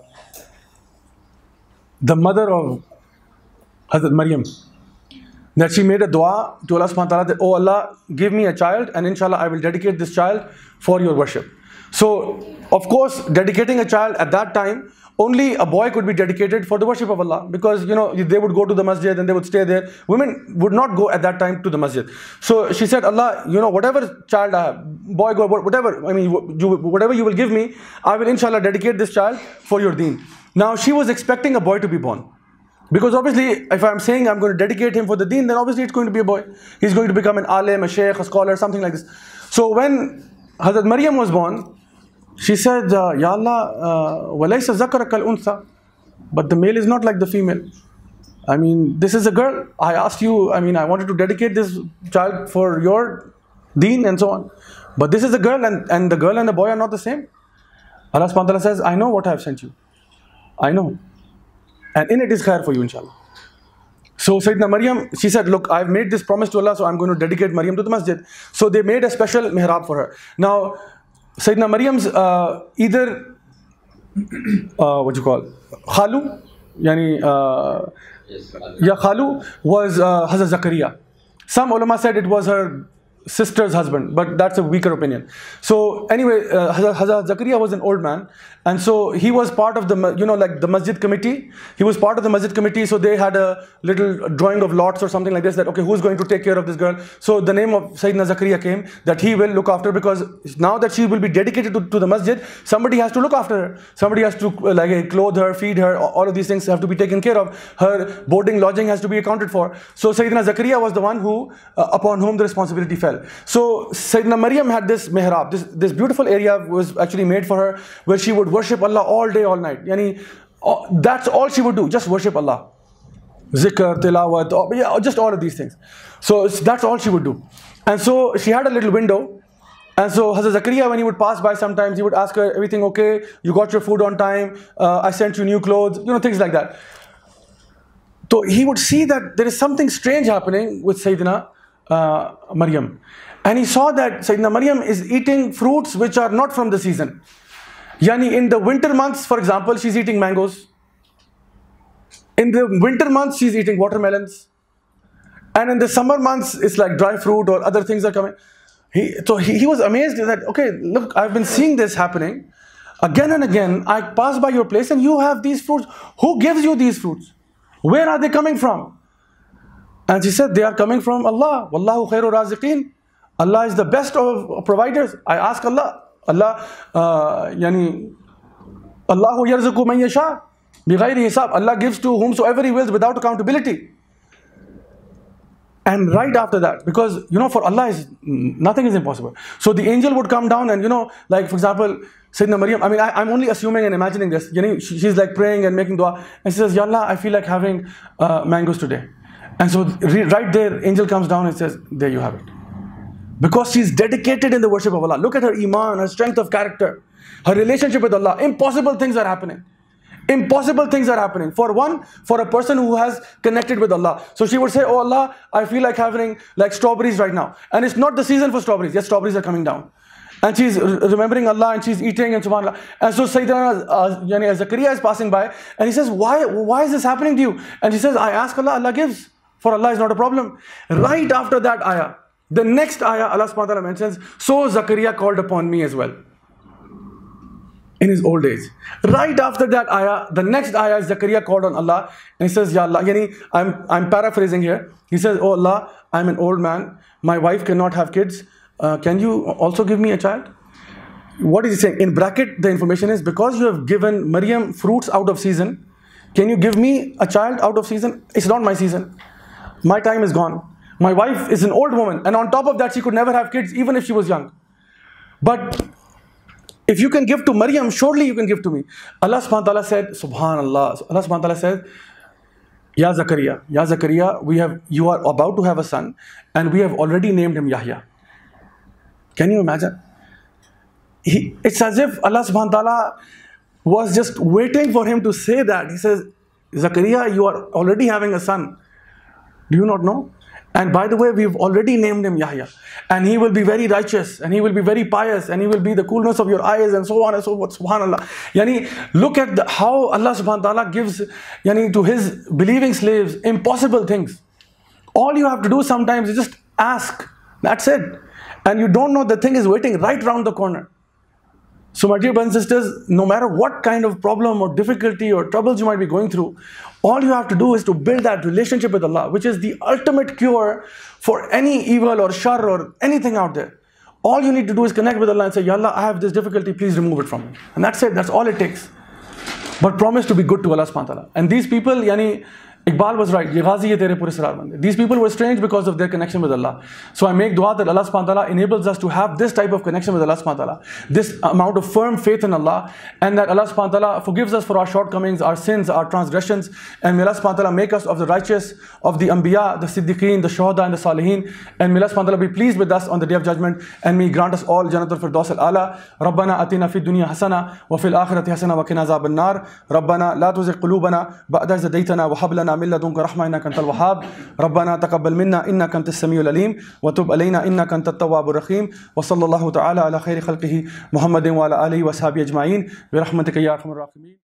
the mother of Hazrat Maryam. That she made a dua to Allah subhanahu wa ta'ala that, oh Allah, give me a child, and inshallah I will dedicate this child for your worship. So, of course, dedicating a child at that time, only a boy could be dedicated for the worship of Allah, because you know they would go to the masjid and they would stay there. Women would not go at that time to the masjid. So she said, Allah, you know, whatever child I have, boy, girl, whatever, I mean, whatever you will give me, I will inshallah dedicate this child for your deen. Now she was expecting a boy to be born. Because obviously, if I'm saying I'm going to dedicate him for the deen, then obviously it's going to be a boy. He's going to become an alim, a sheikh, a scholar, something like this. So when Hazrat Maryam was born, she said, Ya Allah, walaysa zakaraka al-untha. But the male is not like the female. I mean, this is a girl. I asked you, I mean, I wanted to dedicate this child for your deen and so on. But this is a girl, and the girl and the boy are not the same. Allah subhanahu wa ta'ala says, I know what I have sent you. I know. And in it is khair for you, inshallah. So Sayyidina Maryam, she said, look, I've made this promise to Allah, so I'm going to dedicate Maryam to the masjid. So they made a special mihrab for her. Now, Sayyidina Maryam's either, what you call, Khalu, yani, yeah, Khalu was Hazrat Zakaria. Some ulama said it was her sister's husband, but that's a weaker opinion. So anyway, Hazrat Zakaria was an old man, and so he was part of the, like the masjid committee. He was part of the masjid committee, so they had a little drawing of lots or something like this, that okay, who's going to take care of this girl? So the name of Sayyidina Zakaria came, that he will look after, because now that she will be dedicated to the masjid, somebody has to look after her. Somebody has to clothe her, feed her, all of these things have to be taken care of. Her boarding, lodging has to be accounted for. So Sayyidina Zakaria was the one who, upon whom the responsibility fell. So Sayyidina Maryam had this mihrab, this beautiful area was actually made for her, where she would worship Allah all day, all night. Yani, that's all she would do, just worship Allah. Zikr, tilawat, just all of these things. So that's all she would do. And so she had a little window. And so Hazrat Zakaria, when he would pass by sometimes, he would ask her, everything okay? You got your food on time? I sent you new clothes, things like that. So he would see that there is something strange happening with Sayyidina Maryam. And he saw that Sayyidina Maryam is eating fruits which are not from the season. Yani in the winter months, for example, she's eating mangoes. In the winter months, she's eating watermelons. And in the summer months, it's like dry fruit or other things are coming. So he was amazed that, okay, look, I've been seeing this happening. Again and again, I pass by your place and you have these fruits. Who gives you these fruits? Where are they coming from? And she said, they are coming from Allah. Wallahu khairu raziqeen. Allah is the best of providers. I ask Allah. Allahu yarzuqu man yasha bighayri hisab. Allah gives to whomsoever He wills without accountability. And right after that, because for Allah nothing is impossible. So the angel would come down and like for example, Sayyidina Maryam, I mean I'm only assuming and imagining this. She's like praying and making dua, and she says, Ya Allah, I feel like having mangoes today. And so right there, angel comes down and says, there you have it. Because she's dedicated in the worship of Allah. Look at her iman, her strength of character, her relationship with Allah. Impossible things are happening. Impossible things are happening. For a person who has connected with Allah. So she would say, oh Allah, I feel like having like strawberries right now. And it's not the season for strawberries, yet strawberries are coming down. And she's remembering Allah and she's eating and subhanAllah. And so Sayyidina Zakaria is passing by and he says, why is this happening to you? And she says, I ask Allah, Allah gives. For Allah is not a problem. Right after that ayah, the next ayah, Allah subhanahu wa ta'ala mentions, so Zakaria called upon me as well. In his old age. Right after that ayah, the next ayah, Zakaria called on Allah and he says, Ya Allah, I'm paraphrasing here. He says, oh Allah, I'm an old man. My wife cannot have kids. Can you also give me a child? What is he saying? In bracket, the information is, because you have given Maryam fruits out of season, can you give me a child out of season? It's not my season. My time is gone. My wife is an old woman, and on top of that, she could never have kids, even if she was young. But if you can give to Maryam, surely you can give to me. Allah subhanahu wa ta'ala said, Subhanallah. Allah subhanahu wa ta'ala said, Ya Zakaria, you are about to have a son, and we have already named him Yahya. Can you imagine? It's as if Allah subhanahu wa ta'ala was just waiting for him to say that. He says, Zakaria, you are already having a son. Do you not know? And by the way, we've already named him Yahya. And he will be very righteous, and he will be very pious, and he will be the coolness of your eyes, and so on and so forth. Subhanallah. Look at how Allah subhanahu wa ta'ala gives to his believing slaves impossible things. All you have to do sometimes is just ask. That's it. And you don't know the thing is waiting right around the corner. So my dear brothers and sisters, no matter what kind of problem or difficulty or troubles you might be going through, all you have to do is to build that relationship with Allah, which is the ultimate cure for any evil or shar or anything out there. All you need to do is connect with Allah and say, Ya Allah, I have this difficulty, please remove it from me. And that's it, that's all it takes. But promise to be good to Allah subhanahu wa ta'ala. And these people, Iqbal was right. Ye ghazi hai tere pure sirat bande. These people were strange because of their connection with Allah. So I make dua that Allah subhanahu wa ta'ala enables us to have this type of connection with Allah subhanahu wa ta'ala, this amount of firm faith in Allah, and that Allah subhanahu wa ta'ala forgives us for our shortcomings, our sins, our transgressions, and may Allah subhanahu wa ta'ala make us of the righteous, of the anbiya, the siddiqeen, the shuhada, and the salihin, and may Allah subhanahu wa ta'ala be pleased with us on the day of judgment, and may He grant us all Jannatul Firdaus al-Ala. Rabbana atina fid dunya hasana wa fil akhirati hasana wa qina azaban nar. Rabbana la tuzigh qulubana ba'da idh hadaytana wa hab lana min ladunka rahmah innaka antal wahhab. Rabbana taqabbal minna innaka antas samiul alim wa tub alayna innaka antat tawwabur rahim. Wa sallallahu ta'ala ala khairi khalqihi Muhammadin wa ala alihi wa sahbihi ajma'in bi rahmatika ya arhamar rahimin.